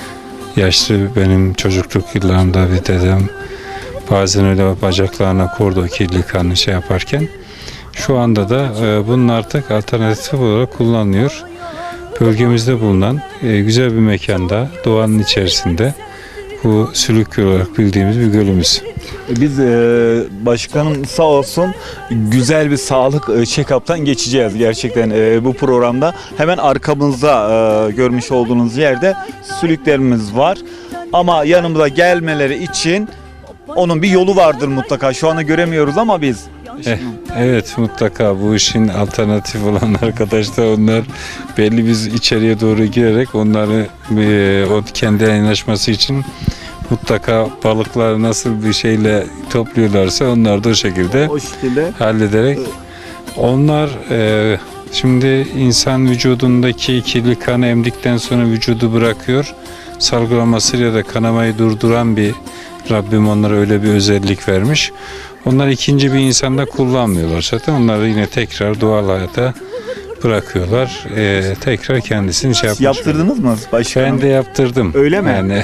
Yaşlı benim çocukluk yıllarımda bir dedem bazen öyle bacaklarına kordu o kirli kanı şey yaparken. Şu anda da e, bunun artık alternatif olarak kullanılıyor. Bölgemizde bulunan e, güzel bir mekanda, doğanın içerisinde bu sülük göl olarak bildiğimiz bir gölümüz. Biz e, başkanım sağ olsun güzel bir sağlık e, check-up'tan geçeceğiz gerçekten e, bu programda. Hemen arkamızda e, görmüş olduğunuz yerde sülüklerimiz var. Ama yanımıza gelmeleri için onun bir yolu vardır mutlaka. Şu anda göremiyoruz ama biz. Eh, evet, mutlaka bu işin alternatif olan arkadaşlar, onlar belli biz içeriye doğru girerek onları e, o kendilerine yanaşması için mutlaka balıklar nasıl bir şeyle topluyorlarsa onlar da o şekilde, o şekilde hallederek onlar e, şimdi insan vücudundaki kirli kanı emdikten sonra vücudu bırakıyor. Salgılamasıyla da kanamayı durduran bir Rabbim onlara öyle bir özellik vermiş. Onlar ikinci bir insanda kullanmıyorlar zaten. Onları yine tekrar doğal hayata bırakıyorlar. Ee, tekrar kendisini şey yapmış. Yaptırdınız mı başkanım? Ben de yaptırdım. Öyle mi? Yani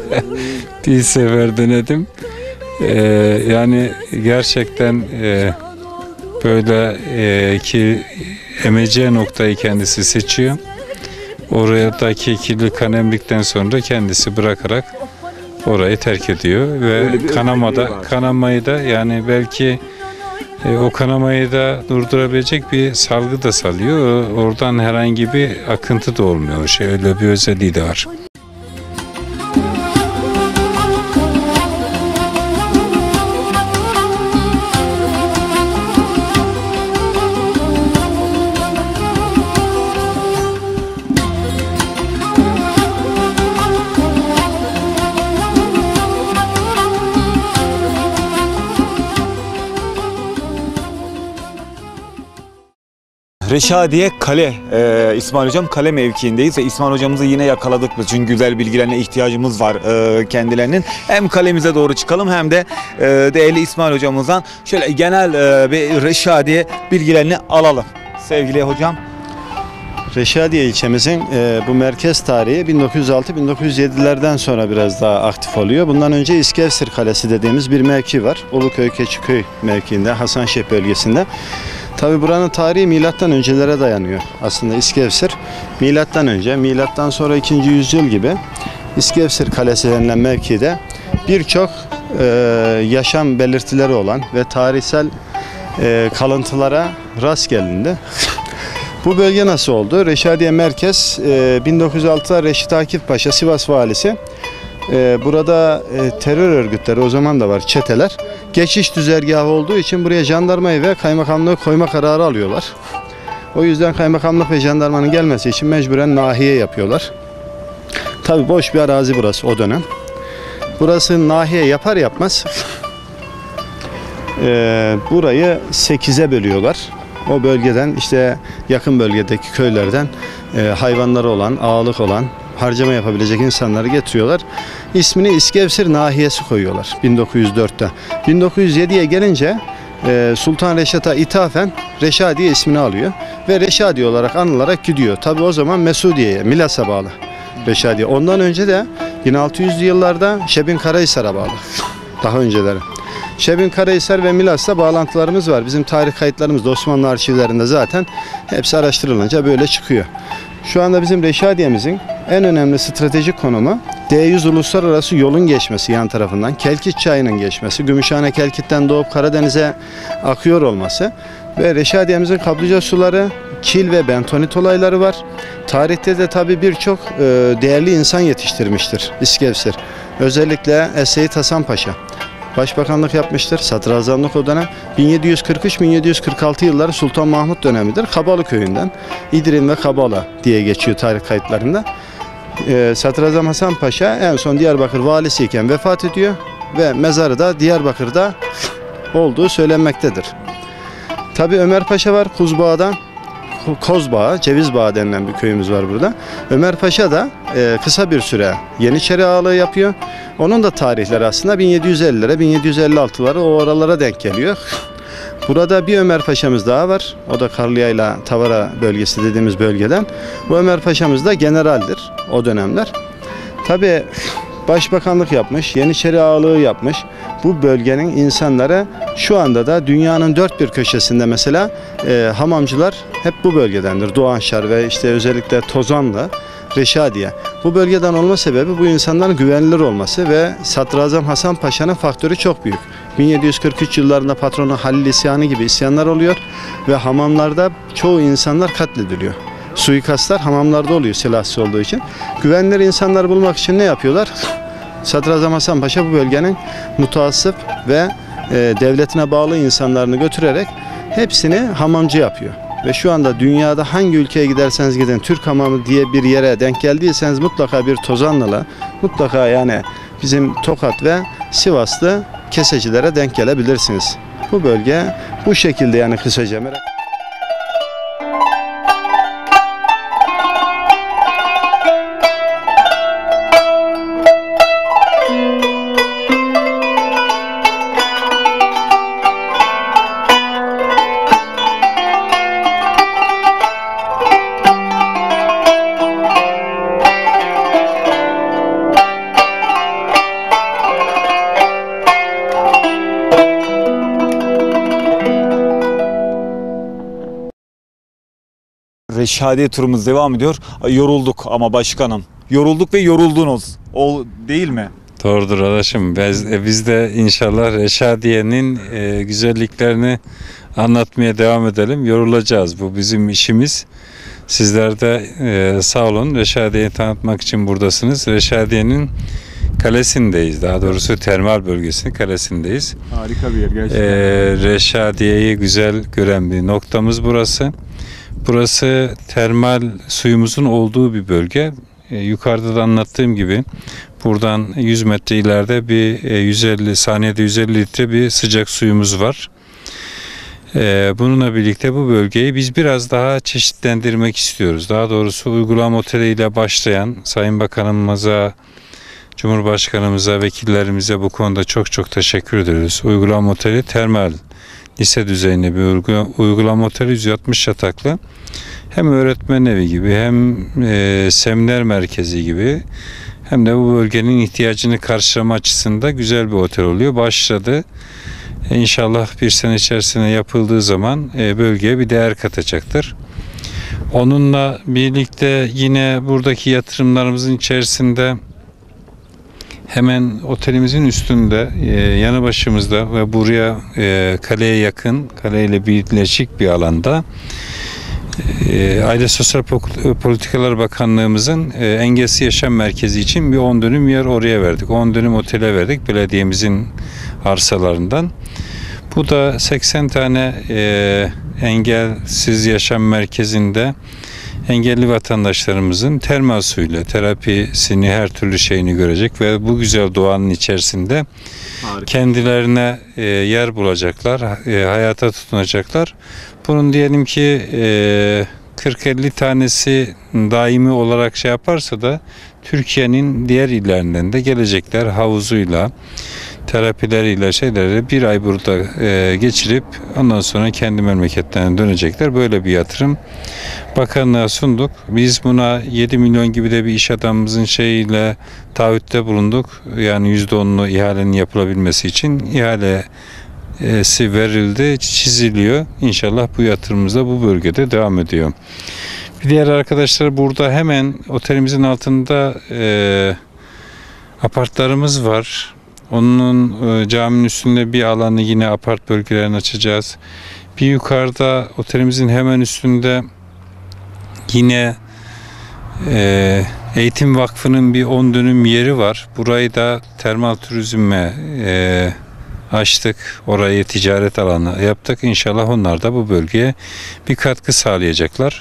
bir sefer denedim. Ee, yani gerçekten e, böyle e, ki emeceği noktayı kendisi seçiyor. Oradaki kirli kan emdikten sonra kendisi bırakarak orayı terk ediyor ve kanamada kanamayı da yani belki e, o kanamayı da durdurabilecek bir salgı da salıyor. Oradan herhangi bir akıntı da olmuyor. Şey öyle bir özelliği de var. Reşadiye Kale, e, İsmail Hocam kale mevkiindeyiz ve İsmail Hocamızı yine yakaladık biz çünkü güzel bilgilerine ihtiyacımız var e, kendilerinin. Hem kalemize doğru çıkalım hem de e, değerli İsmail Hocamızdan şöyle genel e, bir Reşadiye bilgilerini alalım. Sevgili hocam. Reşadiye ilçemizin e, bu merkez tarihi bin dokuz yüz altı bin dokuz yüz yedilerden sonra biraz daha aktif oluyor. Bundan önce İskevsir Kalesi dediğimiz bir mevki var. Uluköy Keçiköy mevkiinde, Hasanşeh bölgesinde. Tabi buranın tarihi milattan öncelere dayanıyor. Aslında İskevsir milattan önce, milattan sonra ikinci yüzyıl gibi İskevsir Kalesi denilen mevkide birçok e, yaşam belirtileri olan ve tarihsel e, kalıntılara rast gelindi. Bu bölge nasıl oldu? Reşadiye merkez e, bin dokuz yüz altıda Reşit Akif Paşa Sivas valisi e, burada e, terör örgütleri o zaman da var, çeteler geçiş düzergahı olduğu için buraya jandarmayı ve kaymakamlığı koyma kararı alıyorlar. O yüzden kaymakamlık ve jandarmanın gelmesi için mecburen nahiye yapıyorlar. Tabi boş bir arazi burası o dönem. Burası nahiye yapar yapmaz e, burayı sekize bölüyorlar. O bölgeden işte yakın bölgedeki köylerden e, hayvanları olan, ağalık olan, harcama yapabilecek insanları getiriyorlar. İsmini İskevsir Nahiyesi koyuyorlar bin dokuz yüz dörtte. bin dokuz yüz yediye gelince e, Sultan Reşat'a ithafen Reşadiye ismini alıyor ve Reşadiye olarak anılarak gidiyor. Tabi o zaman Mesudiye'ye, Milas'a bağlı Reşadiye. Ondan önce de bin altı yüzlü yıllarda Şebin Karahisar'a bağlı. Daha önceleri. Şebin Karahisar ve Milas'la bağlantılarımız var. Bizim tarih kayıtlarımızda Osmanlı arşivlerinde zaten hepsi araştırılınca böyle çıkıyor. Şu anda bizim Reşadiye'mizin en önemli stratejik konumu D yüz uluslararası yolun geçmesi yan tarafından, Kelkit çayının geçmesi, Gümüşhane Kelkit'ten doğup Karadeniz'e akıyor olması ve Reşadiye'mizin kaplıca suları, kil ve bentonit olayları var. Tarihte de tabii birçok e, değerli insan yetiştirmiştir İskevsir. Özellikle Es-Seyyid Hasan Paşa başbakanlık yapmıştır. Sadrazamlık o dönem. bin yedi yüz kırk üç bin yedi yüz kırk altı yılları Sultan Mahmut dönemidir. Kabalı köyünden. İdrin ve Kabala diye geçiyor tarih kayıtlarında. Ee, Sadrazam Hasan Paşa en son Diyarbakır valisiyken vefat ediyor ve mezarı da Diyarbakır'da olduğu söylenmektedir. Tabi Ömer Paşa var Kuzbağa'dan. Kozbağı, Cevizbağı denilen bir köyümüz var burada. Ömer Paşa da e, kısa bir süre Yeniçeri ağalığı yapıyor. Onun da tarihleri aslında bin yedi yüz ellilere, bin yedi yüz elli altılara o oralara denk geliyor. Burada bir Ömer Paşa'mız daha var. O da Karlıyayla Tavara bölgesi dediğimiz bölgeden. Bu Ömer Paşa'mız da generaldir o dönemler. Tabii başbakanlık yapmış, Yeniçeri ağalığı yapmış. Bu bölgenin insanları şu anda da dünyanın dört bir köşesinde mesela e, hamamcılar hep bu bölgedendir. Doğanşar ve işte özellikle Tozanlı, Reşadiye. Bu bölgeden olma sebebi bu insanların güvenilir olması ve Sadrazam Hasan Paşa'nın faktörü çok büyük. bin yedi yüz kırk üç yıllarında patronu Halil isyanı gibi isyanlar oluyor ve hamamlarda çoğu insanlar katlediliyor. Suikastlar hamamlarda oluyor silahsız olduğu için. Güvenilir insanları bulmak için ne yapıyorlar? Sadrazam Hasan Paşa bu bölgenin mutasip ve e, devletine bağlı insanlarını götürerek hepsini hamamcı yapıyor. Ve şu anda dünyada hangi ülkeye giderseniz gidin Türk hamamı diye bir yere denk geldiyseniz mutlaka bir Tozanlı'la, mutlaka yani bizim Tokat ve Sivaslı kesecilere denk gelebilirsiniz. Bu bölge bu şekilde yani kısaca. Reşadiye turumuz devam ediyor. Yorulduk ama başkanım. Yorulduk ve yoruldunuz. O değil mi? Doğrudur adaşım. Biz, biz de inşallah Reşadiye'nin e, güzelliklerini anlatmaya devam edelim. Yorulacağız. Bu bizim işimiz. Sizler de e, sağ olun. Reşadiye'yi tanıtmak için buradasınız. Reşadiye'nin kalesindeyiz. Daha doğrusu termal bölgesinin kalesindeyiz. Harika bir yer gerçekten. E, Reşadiye'yi güzel gören bir noktamız burası. Burası termal suyumuzun olduğu bir bölge. E, yukarıda da anlattığım gibi buradan yüz metre ileride bir e, yüz elli saniyede yüz elli litre bir sıcak suyumuz var. E, bununla birlikte bu bölgeyi biz biraz daha çeşitlendirmek istiyoruz. Daha doğrusu uygulama oteliyle başlayan Sayın Bakanımıza, Cumhurbaşkanımıza, vekillerimize bu konuda çok çok teşekkür ediyoruz. Uygulama oteli termal lise düzeyinde bir uygulama oteli, yüz altmış yataklı. Hem öğretmen evi gibi hem e, seminer merkezi gibi hem de bu bölgenin ihtiyacını karşılama açısından güzel bir otel oluyor. Başladı. E, İnşallah bir sene içerisinde yapıldığı zaman e, bölgeye bir değer katacaktır. Onunla birlikte yine buradaki yatırımlarımızın içerisinde hemen otelimizin üstünde, e, yanı başımızda ve buraya e, kaleye yakın, kaleyle birleşik bir alanda e, Aile Sosyal Politikalar Bakanlığımızın e, Engelsiz Yaşam Merkezi için bir on dönüm yer oraya verdik. on dönüm otele verdik belediyemizin arsalarından. Bu da seksen tane e, engelsiz yaşam merkezinde engelli vatandaşlarımızın termal suyla terapisini, her türlü şeyini görecek ve bu güzel doğanın içerisinde Harika. kendilerine e, yer bulacaklar, e, hayata tutunacaklar. Bunun diyelim ki e, kırk elli tanesi daimi olarak şey yaparsa da Türkiye'nin diğer illerinden de gelecekler havuzuyla, terapileriyle, şeylerle bir ay burada e, geçirip ondan sonra kendi memleketlerine dönecekler. Böyle bir yatırım bakanlığa sunduk. Biz buna yedi milyon gibi de bir iş adamımızın şeyiyle taahhütte bulunduk. Yani yüzde onlu ihalenin yapılabilmesi için ihalesi verildi, çiziliyor. İnşallah bu yatırımımız da bu bölgede devam ediyor. Bir diğer arkadaşlar, burada hemen otelimizin altında e, apartlarımız var. Onun e, caminin üstünde bir alanı yine apart bölgelerini açacağız. Bir yukarıda otelimizin hemen üstünde yine e, Eğitim Vakfı'nın bir on dönüm yeri var. Burayı da termal turizme e, açtık. Orayı ticaret alanı yaptık. İnşallah onlar da bu bölgeye bir katkı sağlayacaklar.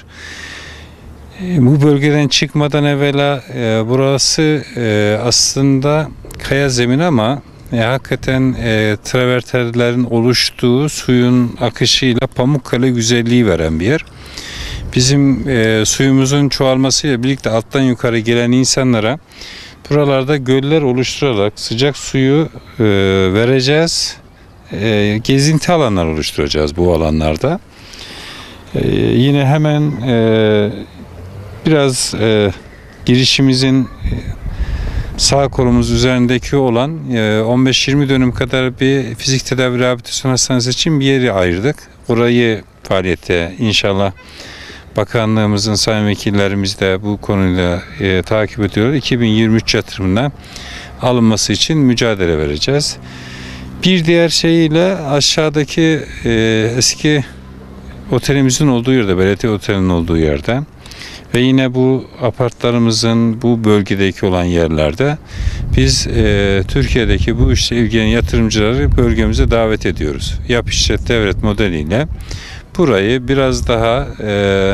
E, bu bölgeden çıkmadan evvela e, burası e, aslında kaya zemin ama e, hakikaten e, travertenlerin oluştuğu suyun akışıyla Pamukkale güzelliği veren bir yer. Bizim e, suyumuzun çoğalmasıyla birlikte alttan yukarı gelen insanlara buralarda göller oluşturarak sıcak suyu e, vereceğiz. E, gezinti alanlar oluşturacağız bu alanlarda. E, yine hemen e, biraz e, girişimizin e, sağ kolumuz üzerindeki olan on beş yirmi dönüm kadar bir fizik tedavi rehabilitasyon hastanesi için bir yeri ayırdık. Burayı faaliyete inşallah bakanlığımızın sayın vekillerimiz de bu konuyla e, takip ediyor. iki bin yirmi üç yatırımına alınması için mücadele vereceğiz. Bir diğer şeyiyle aşağıdaki e, eski otelimizin olduğu yerde, belediye otelinin olduğu yerde ve yine bu apartlarımızın bu bölgedeki olan yerlerde biz e, Türkiye'deki bu işle ilgilenen yatırımcıları bölgemize davet ediyoruz. Yap işlet devret modeliyle burayı biraz daha e,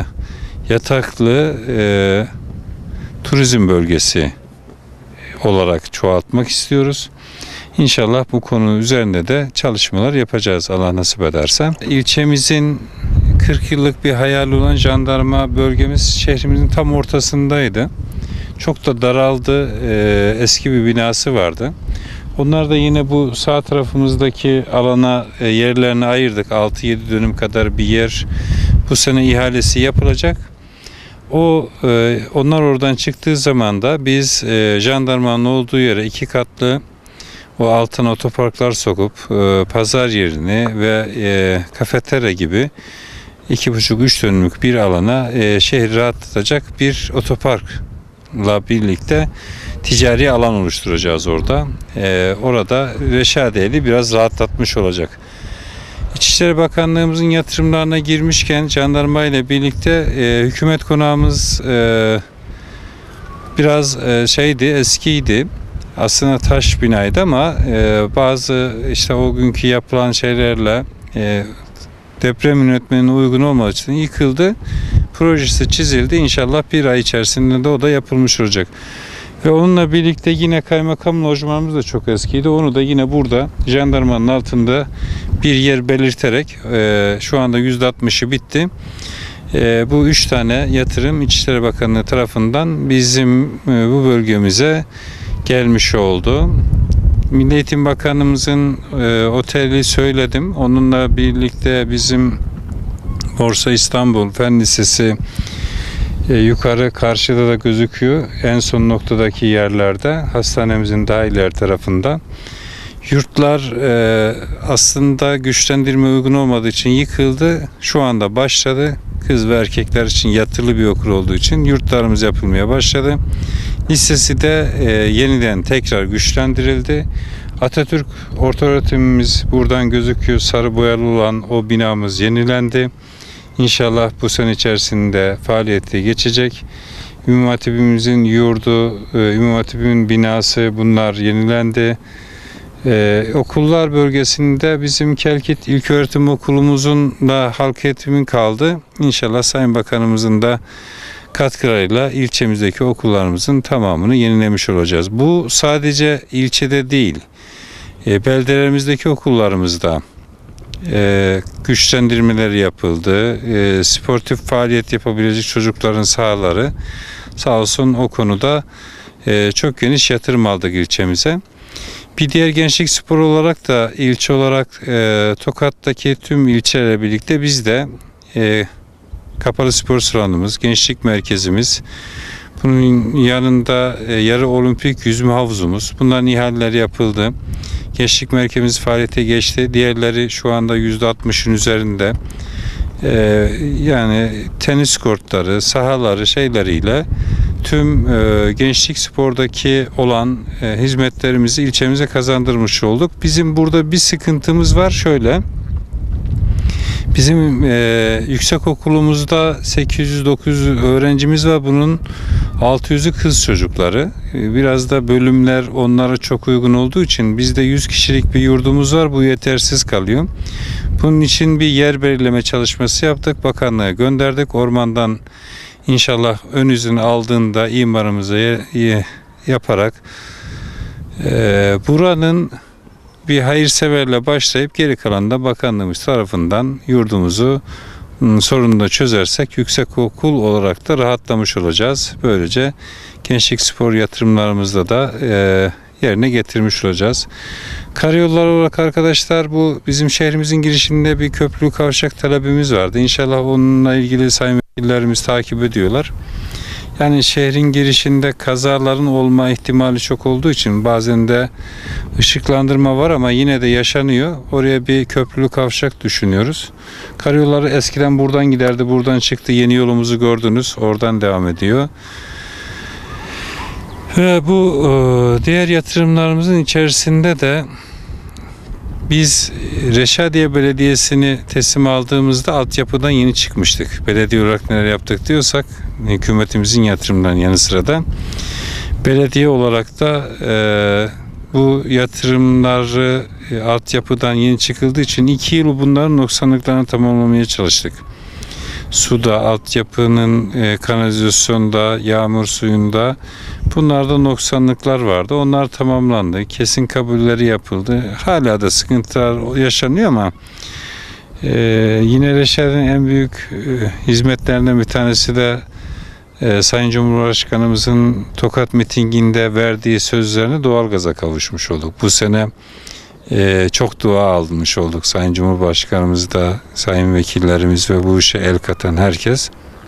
yataklı e, turizm bölgesi olarak çoğaltmak istiyoruz. İnşallah bu konu üzerinde de çalışmalar yapacağız Allah nasip ederse. İlçemizin kırk yıllık bir hayali olan jandarma bölgemiz şehrimizin tam ortasındaydı. Çok da daraldı. E, eski bir binası vardı. Onlar da yine bu sağ tarafımızdaki alana e, yerlerini ayırdık. altı yedi dönüm kadar bir yer bu sene ihalesi yapılacak. O e, onlar oradan çıktığı zaman da biz e, jandarmanın olduğu yere iki katlı o altına otoparklar sokup e, pazar yerini ve e, kafeterya gibi iki buçuk üç dönümlük bir alana e, şehri rahatlatacak bir otoparkla birlikte ticari alan oluşturacağız orada. E, orada Reşadiyeli biraz rahatlatmış olacak. İçişleri Bakanlığımızın yatırımlarına girmişken jandarma ile birlikte e, hükümet konağımız e, biraz e, şeydi, eskiydi. Aslında taş binaydı ama e, bazı işte o günkü yapılan şeylerle e, deprem yönetmenine uygun olmadığı için yıkıldı. Projesi çizildi. İnşallah bir ay içerisinde de o da yapılmış olacak. Ve onunla birlikte yine kaymakam lojmanımız da çok eskiydi. Onu da yine burada jandarmanın altında bir yer belirterek e, şu anda yüzde altmışı bitti. E, bu üç tane yatırım İçişleri Bakanlığı tarafından bizim e, bu bölgemize gelmiş oldu. Milli Eğitim Bakanımızın e, oteli söyledim. Onunla birlikte bizim Borsa İstanbul Fen Lisesi e, yukarı karşıda da gözüküyor. En son noktadaki yerlerde hastanemizin daha ileri tarafında. Yurtlar e, aslında güçlendirme uygun olmadığı için yıkıldı. Şu anda başladı. Kız ve erkekler için yatılı bir okul olduğu için yurtlarımız yapılmaya başladı. Lisesi de e, yeniden tekrar güçlendirildi. Atatürk ortaöğretimimiz buradan gözüküyor. Sarı boyalı olan o binamız yenilendi. İnşallah bu sene içerisinde faaliyete geçecek. İmam Hatibimizin yurdu, e, İmam Hatibim'in binası bunlar yenilendi. Ee, okullar bölgesinde bizim Kelkit İlköğretim Okulumuzun da halk eğitimin kaldı. İnşallah Sayın Bakanımızın da katkılarıyla ilçemizdeki okullarımızın tamamını yenilemiş olacağız. Bu sadece ilçede değil, e, beldelerimizdeki okullarımızda e, güçlendirmeler yapıldı. E, sportif faaliyet yapabilecek çocukların sahaları sağ olsun o konuda e, çok geniş yatırım aldık ilçemize. Bir diğer gençlik sporu olarak da ilçe olarak e, Tokat'taki tüm ilçelerle birlikte biz de e, kapalı spor salonumuz, gençlik merkezimiz, bunun yanında e, yarı olimpik yüzme havuzumuz, bunların ihaleleri yapıldı. Gençlik merkezimiz faaliyete geçti. Diğerleri şu anda yüzde altmışın üzerinde. E, yani tenis kortları, sahaları şeyleriyle tüm e, gençlik spordaki olan e, hizmetlerimizi ilçemize kazandırmış olduk. Bizim burada bir sıkıntımız var şöyle. Bizim e, yüksek okulumuzda sekiz yüz dokuz yüz öğrencimiz var. Bunun altı yüzü kız çocukları. E, biraz da bölümler onlara çok uygun olduğu için bizde yüz kişilik bir yurdumuz var. Bu yetersiz kalıyor. Bunun için bir yer belirleme çalışması yaptık. Bakanlığa gönderdik. Ormandan İnşallah ön izini aldığında imarımıza yaparak e, buranın bir hayırseverle başlayıp geri kalan da bakanlığımız tarafından yurdumuzu sorununu da çözersek yüksek okul olarak da rahatlamış olacağız. Böylece gençlik spor yatırımlarımızda da e, yerine getirmiş olacağız. Karayolları olarak arkadaşlar bu bizim şehrimizin girişinde bir köprü kavşak talebimiz vardı. İnşallah onunla ilgili sayın vekillerimiz takip ediyorlar. Yani şehrin girişinde kazaların olma ihtimali çok olduğu için bazen de ışıklandırma var ama yine de yaşanıyor. Oraya bir köprülü kavşak düşünüyoruz. Karayolları eskiden buradan giderdi, buradan çıktı. Yeni yolumuzu gördünüz, oradan devam ediyor. Ve bu diğer yatırımlarımızın içerisinde de biz Reşadiye Belediyesi'ni teslim aldığımızda altyapıdan yeni çıkmıştık. Belediye olarak neler yaptık diyorsak hükümetimizin yatırımlarının yanı sıra da belediye olarak da e, bu yatırımları e, altyapıdan yeni çıkıldığı için iki yıl bunların noksanlıklarını tamamlamaya çalıştık. Suda, altyapının e, kanalizasyonda, yağmur suyunda bunlarda noksanlıklar vardı. Onlar tamamlandı. Kesin kabulleri yapıldı. Hala da sıkıntılar yaşanıyor ama e, yine Reşadiye'nin en büyük e, hizmetlerinden bir tanesi de e, Sayın Cumhurbaşkanımızın Tokat mitinginde verdiği sözlerine doğalgaza kavuşmuş olduk. Bu sene Ee, çok dua almış olduk. Sayın Cumhurbaşkanımız da, sayın vekillerimiz ve bu işe el katan herkes.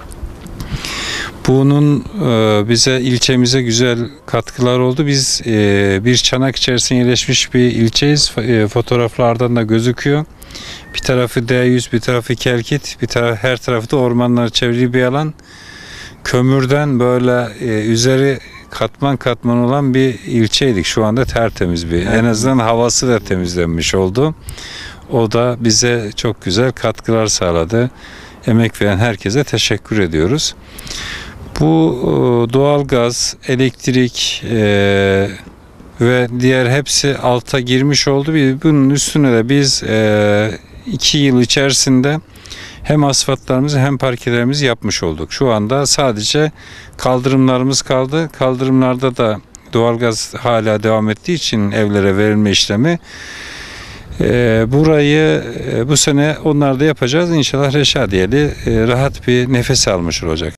Bunun e, bize, ilçemize güzel katkılar oldu. Biz e, bir çanak içerisine yerleşmiş bir ilçeyiz. E, fotoğraflardan da gözüküyor. Bir tarafı D yüz, bir tarafı Kelkit, bir taraf, her tarafı da ormanlar çevrili bir alan. Kömürden böyle e, üzeri katman katman olan bir ilçeydik. Şu anda tertemiz bir. En azından havası da temizlenmiş oldu. O da bize çok güzel katkılar sağladı. Emek veren herkese teşekkür ediyoruz. Bu doğalgaz, elektrik e, ve diğer hepsi alta girmiş oldu. Bunun üstüne de biz e, iki yıl içerisinde hem asfaltlarımızı hem parkelerimizi yapmış olduk. Şu anda sadece kaldırımlarımız kaldı. Kaldırımlarda da doğalgaz hala devam ettiği için evlere verilme işlemi. Ee, burayı e, bu sene onlar da yapacağız. İnşallah Reşadiyeli e, rahat bir nefes almış olacak.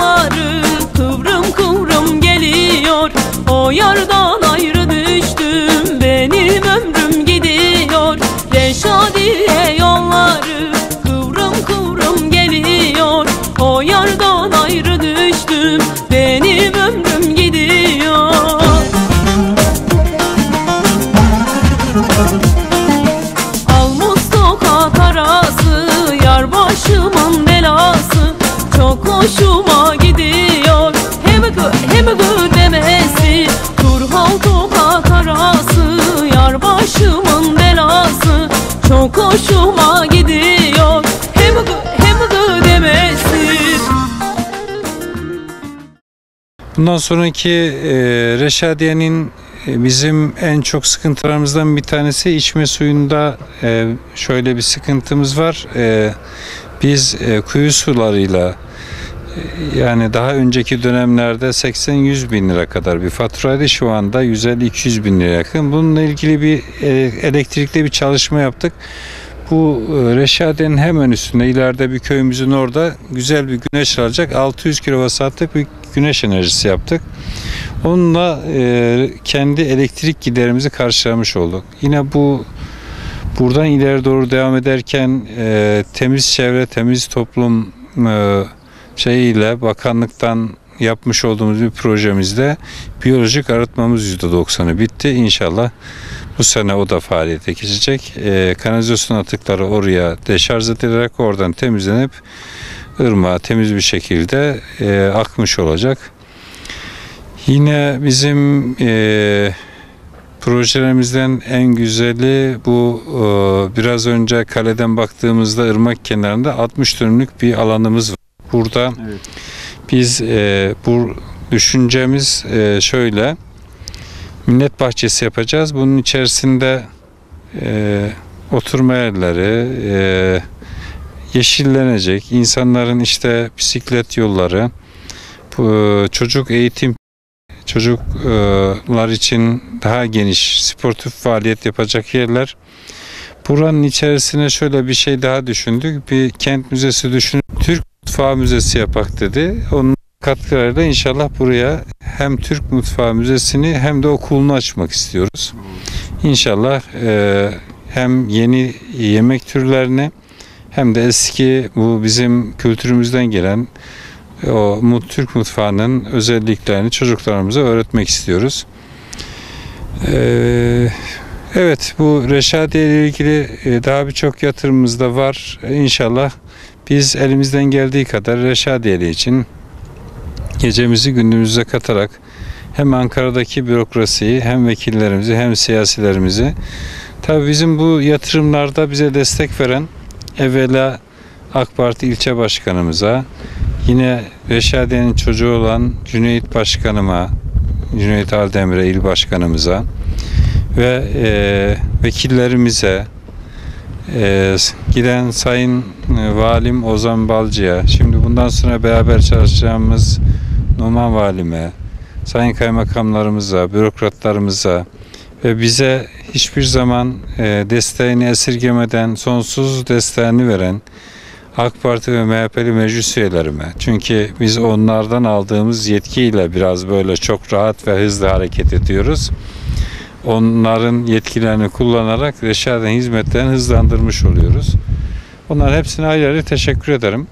O yardan ayrı düştüm çok hoşuma gidiyor. Hem gı hem gı demesi. Bundan sonraki e, Reşadiye'nin e, bizim en çok sıkıntılarımızdan bir tanesi içme suyunda e, şöyle bir sıkıntımız var. E, biz e, kuyu sularıyla e, yani daha önceki dönemlerde seksen yüz bin lira kadar bir faturaydı. Şu anda yüz elli iki yüz bin lira yakın. Bununla ilgili bir e, elektrikli bir çalışma yaptık. Bu e, Reşadiye'nin hemen üstünde ileride bir köyümüzün orada güzel bir güneş alacak altı yüz kilowatt saatlik bir güneş enerjisi yaptık. Onunla e, kendi elektrik giderimizi karşılamış olduk. Yine bu buradan ileri doğru devam ederken e, temiz çevre, temiz toplum e, şeyiyle bakanlıktan yapmış olduğumuz bir projemizde biyolojik arıtmamız yüzde doksanı bitti. İnşallah bu sene o da faaliyete geçecek. E, kanalizasyon atıkları oraya deşarj edilerek oradan temizlenip ırmağa temiz bir şekilde e, akmış olacak. Yine bizim e, projelerimizden en güzeli bu e, biraz önce kaleden baktığımızda ırmak kenarında altmış dönümlük bir alanımız var. Burada evet. biz e, bu düşüncemiz e, şöyle millet bahçesi yapacağız. Bunun içerisinde e, oturma yerleri, e, yeşillenecek, insanların işte bisiklet yolları, çocuk eğitim, çocuklar için daha geniş sportif faaliyet yapacak yerler. Buranın içerisine şöyle bir şey daha düşündük. Bir kent müzesi düşünüp Türk Mutfağı Müzesi yapak dedi. Onun katkılarıyla inşallah buraya hem Türk Mutfağı Müzesi'ni hem de okulunu açmak istiyoruz. İnşallah e, hem yeni yemek türlerini hem de eski bu bizim kültürümüzden gelen o Türk mutfağının özelliklerini çocuklarımıza öğretmek istiyoruz. Ee, evet bu Reşadiye ile ilgili daha birçok yatırımımız da var. İnşallah biz elimizden geldiği kadar Reşadiye için gecemizi gündüzümüze katarak hem Ankara'daki bürokrasiyi hem vekillerimizi hem siyasilerimizi tabii bizim bu yatırımlarda bize destek veren evvela AK Parti ilçe başkanımıza, yine Reşadiye'nin çocuğu olan Cüneyt Başkanıma, Cüneyt Aldemir'e il başkanımıza ve e, vekillerimize, e, giden Sayın Valim Ozan Balcı'ya, şimdi bundan sonra beraber çalışacağımız Numan Valime, Sayın Kaymakamlarımıza, bürokratlarımıza ve bize hiçbir zaman e, desteğini esirgemeden sonsuz desteğini veren AK Parti ve M H P'li meclis üyelerime. Çünkü biz onlardan aldığımız yetkiyle biraz böyle çok rahat ve hızlı hareket ediyoruz. Onların yetkilerini kullanarak Reşadiye'nin hizmetlerini hızlandırmış oluyoruz. Onların hepsine ayrı ayrı teşekkür ederim.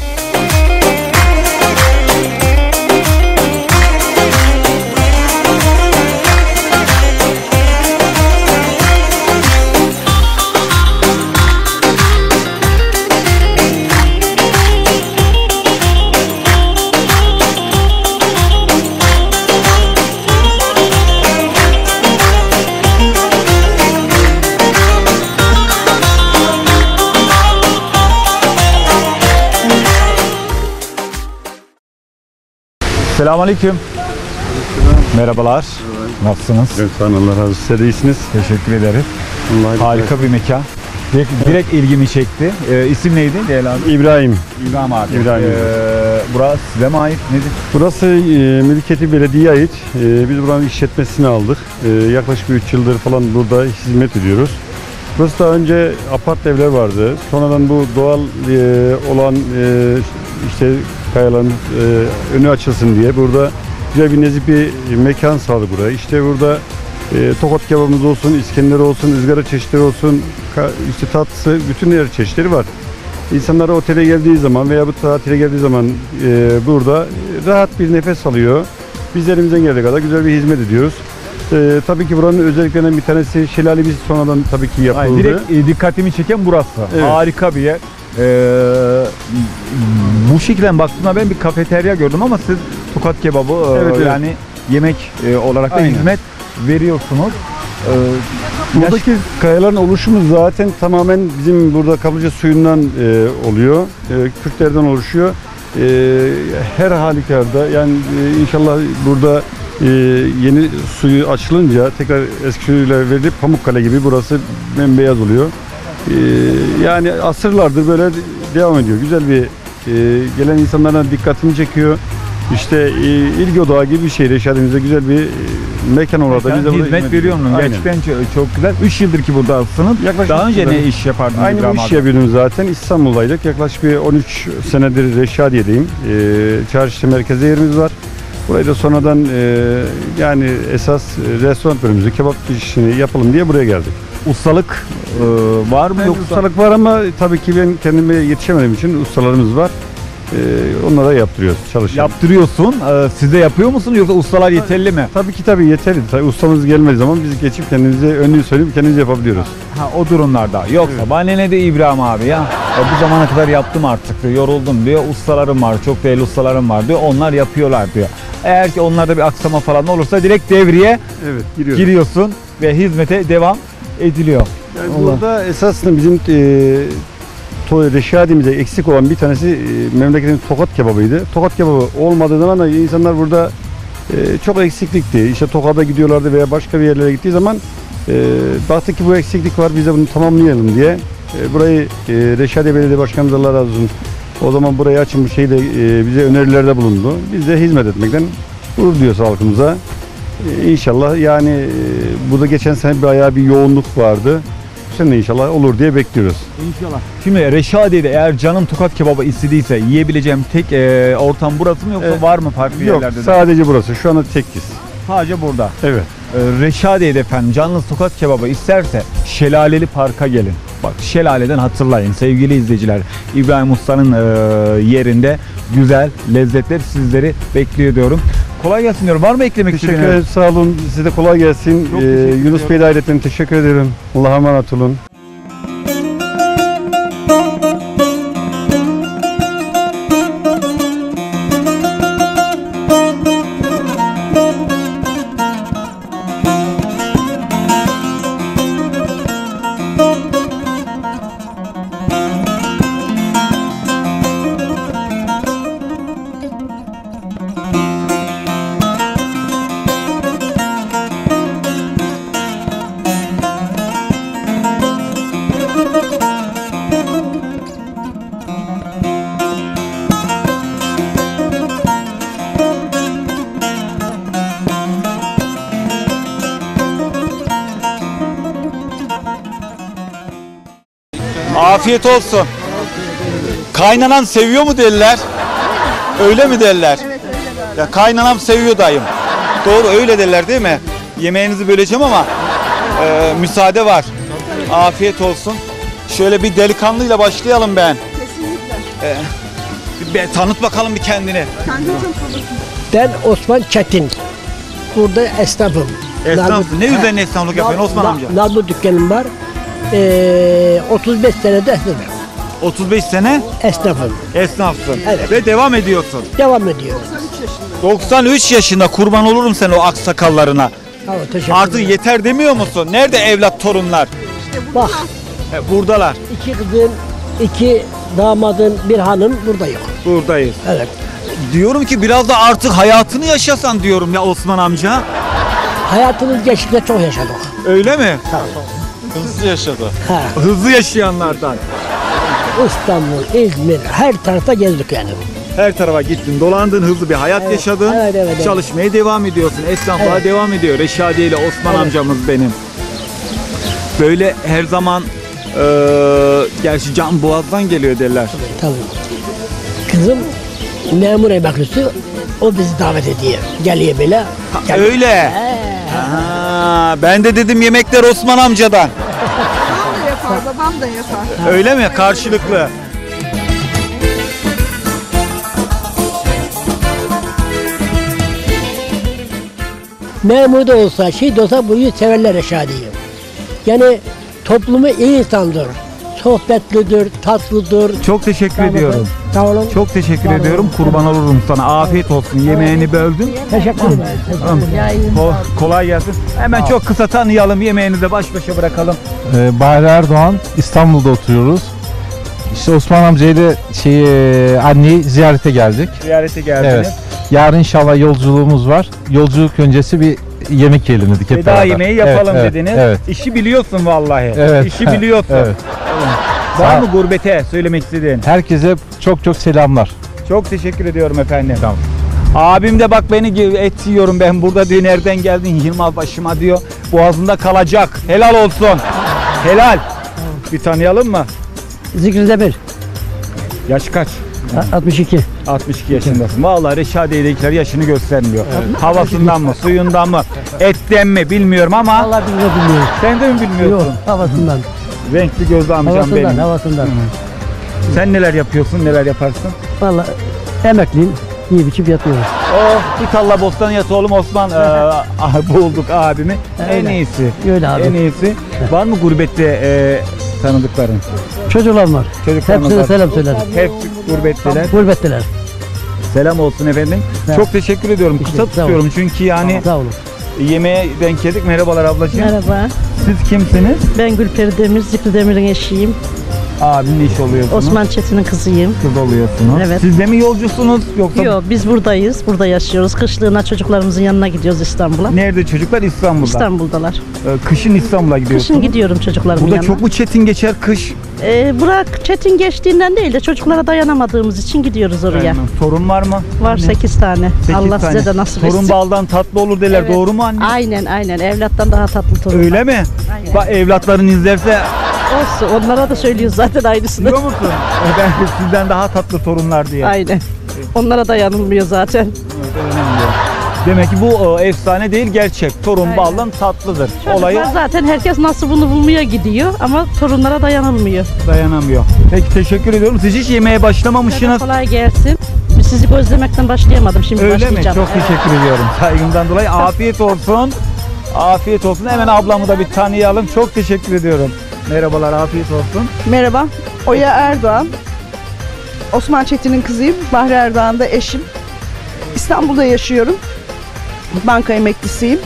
Selamünaleyküm. Merhabalar. Nasılsınız? Evet, sağ olun, Allah razı olsun. Siz de iyisiniz. Teşekkür ederim. Vallahi harika bir mekan. Direkt, direkt ilgimi çekti. Ee, isim neydi Değerli abi? İbrahim. İbrahim abi. İbrahim. Ee, burası size mi ait? Nedir? Burası e, mülkiyeti belediyeye ait. E, biz buranın işletmesini aldık. E, yaklaşık üç yıldır falan burada hizmet ediyoruz. Burası daha önce apart evler vardı. Sonradan bu doğal e, olan e, işte kayaların e, önü açılsın diye burada güzel bir nezih bir mekan sağladı buraya. İşte burada e, tokat kebabımız olsun, İskender olsun, ızgara çeşitleri olsun, işte tatlısı, bütün her çeşitleri var. İnsanlar otele geldiği zaman veya bu tatile geldiği zaman e, burada rahat bir nefes alıyor. Biz elimizden geldiği kadar güzel bir hizmet ediyoruz. Ee, tabii ki buranın özelliklerinden bir tanesi şelalemiz sonradan tabii ki yapıldı. Aynen, direkt e, dikkatimi çeken burası. Evet. Harika bir yer. Ee, bu şekilde baktığımda ben bir kafeterya gördüm ama siz tokat kebabı evet, e, evet. yani yemek e, olarak da Aynen. hizmet veriyorsunuz. Ee, buradaki kayaların oluşumu zaten tamamen bizim burada kaplıca suyundan e, oluyor. E, Kürtlerden oluşuyor. E, her halükarda yani e, inşallah burada e, yeni suyu açılınca tekrar eski suyuyla verilip Pamukkale gibi burası bembeyaz oluyor. E, yani asırlardır böyle devam ediyor. Güzel bir e, gelen insanların dikkatini çekiyor. İşte e, İlgi Odağı gibi bir şey Reşadiye'mizde güzel bir e, mekan olarak da bize burada hizmet veriyor musun? Gerçekten çok, çok güzel. üç yıldır ki buradasınız. Yaklaşık Daha önce ne iş yapardınız? Aynı bu işi yapıyordum zaten. İstanbul'daydık. Yaklaşık bir on üç senedir Reşadiye'deyim. E, çarşı merkezde yerimiz var. Burayı da sonradan e, yani esas restoran bölümümüzü, kebap işini yapalım diye buraya geldik. Ustalık e, var mı? Yani Yoksa? ustalık var ama tabii ki ben kendime yetişemediğim için ustalarımız var. Ee, onlara yaptırıyoruz, çalışıyoruz. Yaptırıyorsun. Ee, siz de yapıyor musunuz yoksa ustalar yeterli mi? Tabii ki tabii yeterli. Tabii ustamız gelmediği zaman biz geçip kendimize önlüğü söyleyip kendimiz yapabiliyoruz. Ha, o durumlarda. Yoksa evet. Bana ne de İbrahim abi ya. E, bu zamana kadar yaptım artık diyor. Yoruldum diyor. Ustalarım var. Çok değerli ustalarım var diyor. Onlar yapıyorlar diyor. Eğer ki onlarda bir aksama falan olursa direkt devreye evet, giriyorsun ve hizmete devam ediliyor. Yani burada esasında bizim e, Reşadiye'mize eksik olan bir tanesi e, memleketin tokat kebabıydı. Tokat kebabı olmadığı zaman da insanlar burada e, çok eksiklikti. İşte Tokat'a gidiyorlardı veya başka bir yerlere gittiği zaman e, baktık ki bu eksiklik var, biz de bunu tamamlayalım diye e, burayı e, Reşadiye Belediye Başkanımız Allah razı olsun o zaman burayı açın bu şeyde e, bize önerilerde bulundu. Biz de hizmet etmekten gurur duyuyoruz halkımıza. E, İnşallah yani e, burada geçen sene bayağı bir yoğunluk vardı. Bu sene inşallah olur diye bekliyoruz. İnşallah. Şimdi Reşadiye'de eğer canım tokat kebabı istediyse yiyebileceğim tek e, ortam burası mı yoksa Evet. var mı farklı Yok, yerlerde de? sadece burası. Şu anda tekiz. Sadece burada. Evet. E, Reşadiye'de efendim canlı tokat kebabı isterse Şelaleli Park'a gelin. Bak Şelale'den hatırlayın sevgili izleyiciler. İbrahim Usta'nın e, yerinde güzel lezzetler sizleri bekliyor diyorum. Kolay gelsin diyorum. Var mı eklemek Teşekkür istediğiniz? ederim. Sağ olun. Size de kolay gelsin. Ee, Yunus Bey'le ayrıca teşekkür ederim. Allah'a emanet olun. Afiyet olsun. Kaynanan seviyor mu derler? Öyle mi derler? Evet öyle. Ya kaynanam seviyor dayım. Doğru öyle derler değil mi? Yemeğinizi böleceğim ama e, müsaade var. Afiyet olsun. Şöyle bir delikanlıyla başlayalım ben. Kesinlikle. E, bir tanıt bakalım bir kendini. Ben Osman Çetin. Burada esnafım. Esnafsın. Ne üzerine esnaflık yapıyorsun Osman amca? Nalbur dükkanım var. Ee, otuz beş senede esnafım. otuz beş sene? Esnafım. Esnafsın. Evet. Ve devam ediyorsun. Devam ediyorum. doksan üç yaşında kurban olurum sen o aksakallarına. Tamam, teşekkür Artık ederim. yeter demiyor musun? Nerede evlat torunlar? Bak. He, buradalar. İki kızın, iki damadın, bir hanım burada yok. Buradayız. Evet. Diyorum ki biraz da artık hayatını yaşasan diyorum ya Osman amca. Hayatımız geçtikçe çok yaşadık. Öyle mi? Tamam. Hızlı yaşadı. Ha. Hızlı yaşayanlardan. İstanbul, İzmir, her tarafta gezdik yani. Her tarafa gittin, dolandın, hızlı bir hayat Evet, yaşadın. evet, evet, evet. Çalışmaya devam ediyorsun. Esnaflığa Evet. devam ediyor. Reşadiye ile Osman Evet. amcamız benim. Böyle her zaman e, gerçi can boğazdan geliyor derler. Tabii. Kızım memur emeklisi, o bizi davet ediyor. Geliyor böyle. Ha, öyle. Ha, ben de dedim yemekler Osman amcadan. Babam da yapar, babam da yapar. Öyle mi? Karşılıklı. Memur da olsa, şey de olsa bu yüzü severler Reşadiye'yi. Yani toplumu iyi insandır. sohbetlidir, tatlıdır. Çok teşekkür Sağ olun. ediyorum. Sağ olun. Çok teşekkür Sağ olun. ediyorum. Kurban olurum sana. Afiyet olsun. Yemeğini böldüm. Teşekkür ederim. Tamam. Ko- kolay gelsin. Hemen çok kısa tanıyalım. Yemeğini de baş başa bırakalım. Ee, Bahri Erdoğan, İstanbul'da oturuyoruz. İşte Osman amcayla şeyi, anneyi ziyarete geldik. Ziyarete geldiniz. Evet. Yarın inşallah yolculuğumuz var. Yolculuk öncesi bir yemek yiyelim dedik hep Veda beraber. yemeği yapalım Evet, dediniz. Evet. İşi biliyorsun vallahi. Evet. İşi biliyorsun. Evet. Var Sağ- mı gurbete söylemek istediğin? Herkese çok çok selamlar. Çok teşekkür ediyorum efendim. Tamam. Abim de bak beni et yiyorum ben burada diyor, nereden geldin Yılmaz başıma diyor. Boğazında kalacak. Helal olsun. Helal. Bir tanıyalım mı? Zikri Demir. Yaş kaç? altmış iki. altmış iki yaşındasın. Vallahi Reşadiye'dekiler yaşını göstermiyor. Havasından mı, suyundan mı, etten mi bilmiyorum ama. Allah bilmiyorum. Sen de mi bilmiyorsun? Yok, havasından. Renkli gözlü amcam Havasından, benim. havasından. Hı. Sen neler yapıyorsun, neler yaparsın? Vallahi emekliyim. İyi biçim yatıyoruz. Oh, bir talla bostan yat oğlum Osman. Ee, bulduk abimi. En Öyle. iyisi. Öyle abi. En iyisi. Var mı gurbette e, tanıdıkların? Çocuklarım var. Çocuklarınız Hepsine var. selam söylerim. Hepsi gurbetteler. Gurbetteler. Selam olsun efendim. Evet. Çok teşekkür ediyorum. Kısa sağ olun. tutuyorum çünkü yani Sağ olun. yemeğe denk geldik. Merhabalar ablacığım. Merhaba. Siz kimsiniz? Ben Gülperi Demir, Zikri Demir'in eşiyim. Abinin iş oluyorsunuz. Osman Çetin'in kızıyım. Kız oluyorsunuz. Evet. Siz de mi yolcusunuz yoksa? Yok, biz buradayız. Burada yaşıyoruz. Kışlığına çocuklarımızın yanına gidiyoruz İstanbul'a. Nerede çocuklar? İstanbul'da. İstanbul'dalar. Ee, Kışın İstanbul'a gidiyorsunuz. Kışın gidiyorum çocuklarımın Burada yanına. çok mu çetin geçer kış? Ee, bırak Çetin geçtiğinden değil de çocuklara dayanamadığımız için gidiyoruz oraya. Aynen. Torun var mı? Var sekiz tane. Sekiz Allah tane. size de nasip Torun etsin. baldan tatlı olur derler. Evet. Doğru mu anne? Aynen aynen. Evlattan daha tatlı torun. Öyle mi? Aynen. Bak evlatların izlerse Olsun. Onlara da söylüyoruz zaten aynısını. biliyor musun? Ben de sizden daha tatlı torunlar diye. Aynen. Onlara dayanılmıyor zaten. Demek ki bu e, efsane değil, gerçek. Torun Aynen. baldan tatlıdır. Çocuklar Olayı zaten herkes nasibini bulmaya gidiyor ama torunlara dayanılmıyor. dayanamıyor. Peki teşekkür ediyorum. Siz hiç yemeğe başlamamışsınız. Kolay gelsin. Sizi gözlemekten başlayamadım. Şimdi Öyle mi? başlayacağım. Çok Evet. teşekkür ediyorum. Saygımdan dolayı afiyet olsun. Afiyet olsun. Hemen ablamı da bir tanıyalım. Çok teşekkür ediyorum. Merhabalar, afiyet olsun. Merhaba, Oya Erdoğan. Osman Çetin'in kızıyım. Bahri Erdoğan da eşim. İstanbul'da yaşıyorum. Banka emeklisiyim.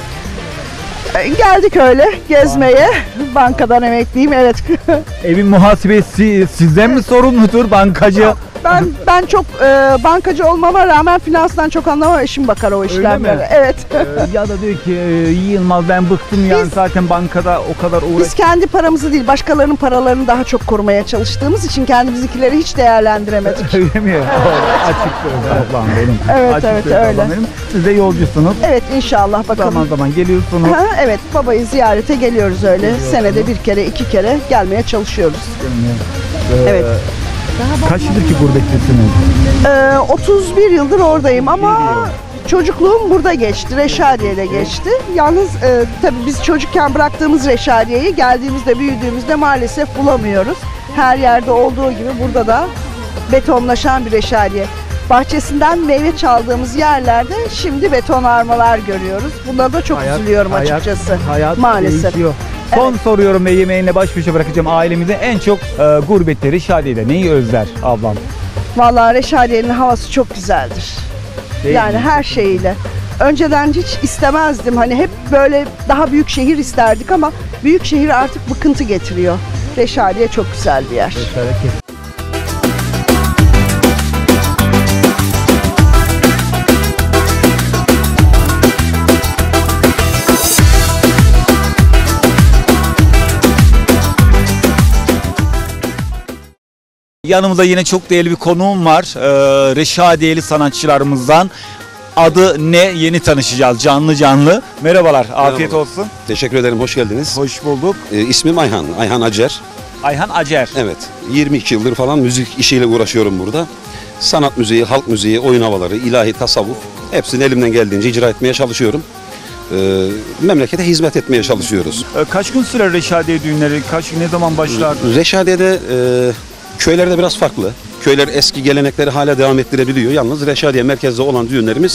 Ee, Geldik öyle gezmeye. Bankadan emekliyim, evet. Evin muhasebesi sizden mi sorumludur, bankacı? Ben ben çok e, bankacı olmama rağmen finanstan çok anlamam. Eşim bakar o işlemlere. mi? Evet. Ee, ya da diyor ki e, Yılmaz ben bıktım yani zaten bankada o kadar uğraş. Biz kendi paramızı değil, başkalarının paralarını daha çok korumaya çalıştığımız için kendimizdekileri hiç değerlendiremedik. Öyle mi? Açık söyle ablam benim. Evet, Açık evet, söyle öyle. ablam benim. Siz de yolcusunuz. Evet, inşallah bakalım. Zaman zaman geliyorsunuz. Ha, evet, babayı ziyarete geliyoruz öyle. Senede bir kere, iki kere gelmeye çalışıyoruz. Ee, Evet. Kaç yıldır ki gurbetlisiniz? Ee, otuz bir yıldır oradayım ama çocukluğum burada geçti. Reşadiye'de geçti. Yalnız e, tabii biz çocukken bıraktığımız Reşadiye'yi geldiğimizde, büyüdüğümüzde maalesef bulamıyoruz. Her yerde olduğu gibi burada da betonlaşan bir Reşadiye. Bahçesinden meyve çaldığımız yerlerde şimdi betonarmalar görüyoruz. Buna da çok Hayat- üzülüyorum hayat- açıkçası. Hayat maalesef. değişiyor. Son soruyorum ve yemeğine baş başa bırakacağım. Ailemizde en çok e, gurbette, Reşadiye'de neyi özler ablam? Vallahi Reşadiye'nin havası çok güzeldir. Değil yani mi? her şeyiyle. Önceden hiç istemezdim. Hani hep böyle daha büyük şehir isterdik ama büyük şehir artık bıkıntı getiriyor. Reşadiye çok güzel bir yer. Yanımızda yine çok değerli bir konuğum var. Ee, Reşadiyeli sanatçılarımızdan. Adı ne? Yeni tanışacağız canlı canlı. Merhabalar, afiyet Merhaba. olsun. Teşekkür ederim, hoş geldiniz. Hoş bulduk. Ee, ismim Ayhan, Ayhan Acer. Ayhan Acer. Evet, yirmi iki yıldır falan müzik işiyle uğraşıyorum burada. Sanat müziği, halk müziği, oyun havaları, ilahi, tasavvuf hepsini elimden geldiğince icra etmeye çalışıyorum. Ee, memlekete hizmet etmeye çalışıyoruz. Ee, kaç gün sürer Reşadiye düğünleri? Kaç ne zaman başlar? Reşadiye'de e, köylerde biraz farklı. Köyler eski gelenekleri hala devam ettirebiliyor. Yalnız Reşadiye merkezde olan düğünlerimiz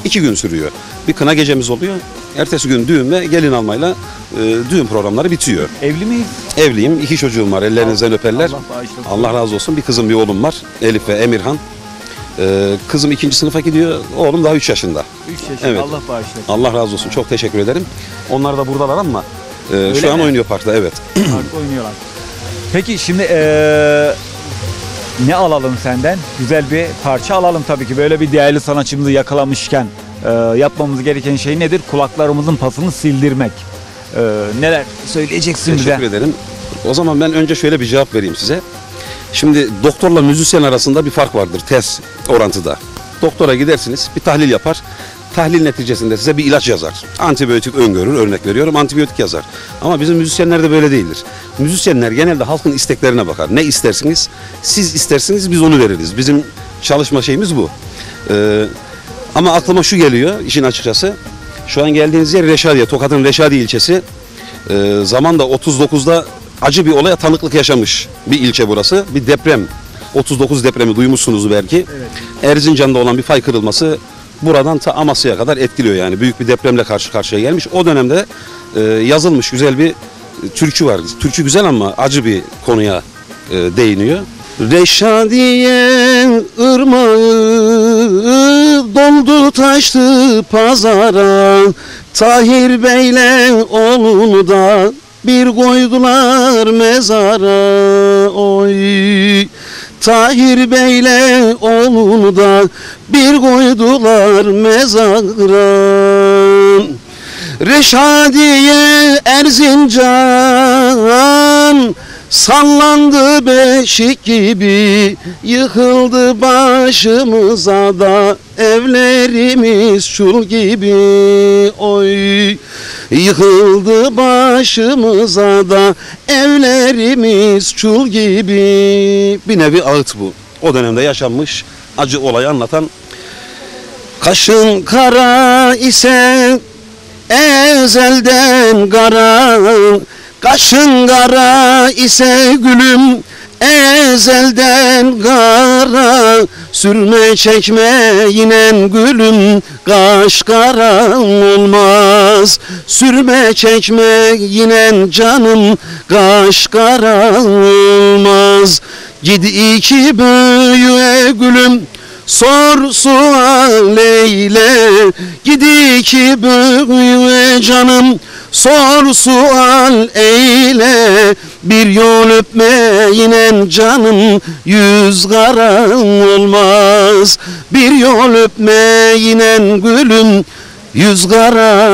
iki gün sürüyor. Bir kına gecemiz oluyor. Ertesi gün düğün ve gelin almayla e, düğün programları bitiyor. Evli miyiz? Evliyim. İki çocuğum var. Ellerinizden öperler. Allah razı olsun. Bir kızım bir oğlum var. Elif ve Emirhan. Ee, kızım ikinci sınıfa gidiyor. Oğlum daha üç yaşında. üç yaşında. Evet. Allah bağışlasın. Allah razı olsun. Çok teşekkür ederim. Onlar da buradalar ama e, Öyle şu an mi? oynuyor parkta. Evet. Parkta oynuyorlar. Peki şimdi eee, ne alalım senden? Güzel bir parça alalım tabii ki. Böyle bir değerli sanatçımızı yakalamışken eee, yapmamız gereken şey nedir? Kulaklarımızın pasını sildirmek. Eee, neler söyleyeceksin bize? Teşekkür ederim. O zaman ben önce şöyle bir cevap vereyim size. Şimdi doktorla müzisyen arasında bir fark vardır ters orantıda. Doktora gidersiniz, bir tahlil yapar. Tahlil neticesinde size bir ilaç yazar. Antibiyotik öngörür, örnek veriyorum, antibiyotik yazar. Ama bizim müzisyenler de böyle değildir. Müzisyenler genelde halkın isteklerine bakar. Ne istersiniz? Siz istersiniz, biz onu veririz. Bizim çalışma şeyimiz bu. Ee, ama aklıma şu geliyor, işin açıkçası. Şu an geldiğiniz yer Reşadiye, Tokat'ın Reşadiye ilçesi. Ee, zamanda otuz dokuzda acı bir olaya tanıklık yaşamış bir ilçe burası. Bir deprem, otuz dokuz depremi duymuşsunuz belki. Evet. Erzincan'da olan bir fay kırılması buradan ta Amasya'ya kadar etkiliyor yani. Büyük bir depremle karşı karşıya gelmiş. O dönemde e, yazılmış güzel bir e, türkü var. Türkü güzel ama acı bir konuya e, değiniyor. Reşadiye ırmağı doldu taştı pazara, Tahir Bey'le oğlunu da bir koydular mezara. Oy, Tahir Bey'le oğlunu da bir koydular mezara. Reşadiye Erzincan sallandı beşik gibi, yıkıldı başımıza da evlerimiz çul gibi. Oy, yıkıldı başımıza da evlerimiz çul gibi. Bir nevi ağıt bu. O dönemde yaşanmış acı olayı anlatan. Kaşın kara ise ezelden kara, kaşın kara ise gülüm ezelden kara, sürme çekme yinen gülüm kaş kara olmaz, sürme çekme yinen canım kaş kara olmaz. Gidi iki büyüye gülüm sor sual eyle, gidi ki büyüye canım sor sual eyle, bir yol öpme yinen canım yüz kara olmaz, bir yol öpme yinen gülüm yüz kara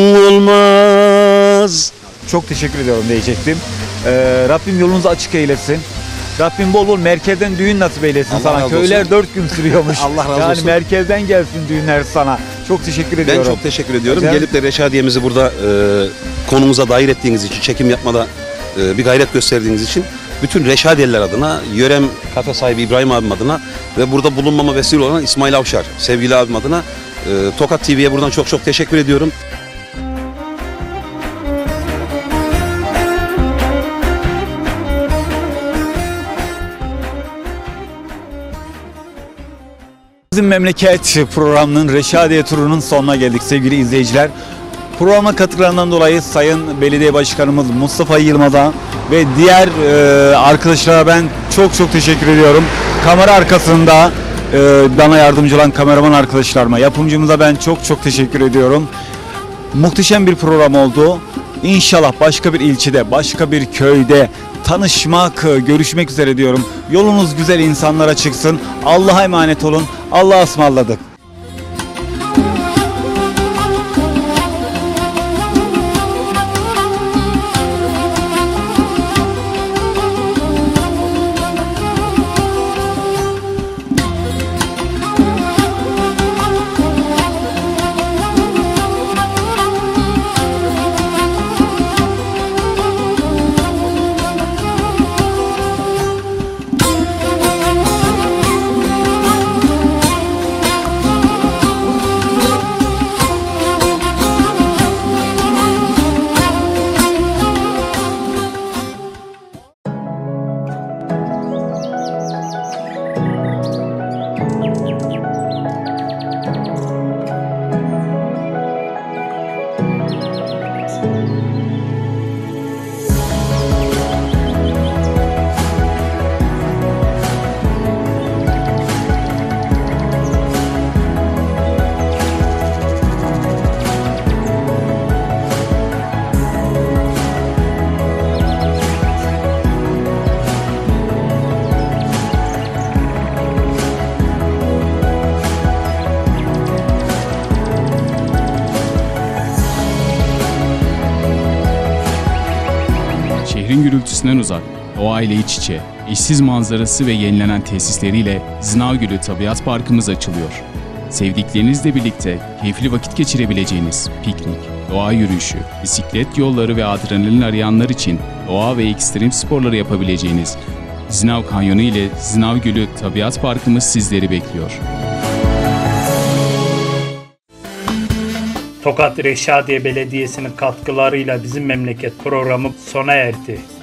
olmaz. Çok teşekkür ediyorum diyecektim. Ee, Rabbim yolunuzu açık eylesin. Rabbim bol bol merkezden düğün nasip eylesin Allah sana. razı Köyler olsun. dört gün sürüyormuş. Allah razı yani olsun. merkezden gelsin düğünler sana. Çok teşekkür ediyorum. Ben çok teşekkür ediyorum. Güzel. Gelip de Reşadiye'mizi burada e, konumuza dair ettiğiniz için, çekim yapmada e, bir gayret gösterdiğiniz için bütün Reşadiyeliler adına, Yörem kafe sahibi İbrahim abim adına ve burada bulunmama vesile olan İsmail Avşar, sevgili abim adına e, Tokat T V'ye buradan çok çok teşekkür ediyorum. Bizim Memleket programının Reşadiye turunun sonuna geldik sevgili izleyiciler. Programa katılarından dolayı Sayın Belediye Başkanımız Mustafa Yılmaz'a ve diğer e, arkadaşlara ben çok çok teşekkür ediyorum. Kamera arkasında e, bana yardımcı olan kameraman arkadaşlarıma, yapımcımıza ben çok çok teşekkür ediyorum. Muhteşem bir program oldu. İnşallah başka bir ilçede, başka bir köyde tanışmak, görüşmek üzere diyorum. Yolunuz güzel insanlara çıksın. Allah'a emanet olun. Allah'a ısmarladık. gürültüsünden uzak, doğayla iç içe, eşsiz manzarası ve yenilenen tesisleriyle Zinavgölü Tabiat Parkımız açılıyor. Sevdiklerinizle birlikte keyifli vakit geçirebileceğiniz piknik, doğa yürüyüşü, bisiklet yolları ve adrenalin arayanlar için doğa ve ekstrem sporları yapabileceğiniz Zinav Kanyonu ile Zinavgölü Tabiat Parkımız sizleri bekliyor. Tokat Reşadiye Belediyesi'nin katkılarıyla Bizim Memleket programı sona erdi.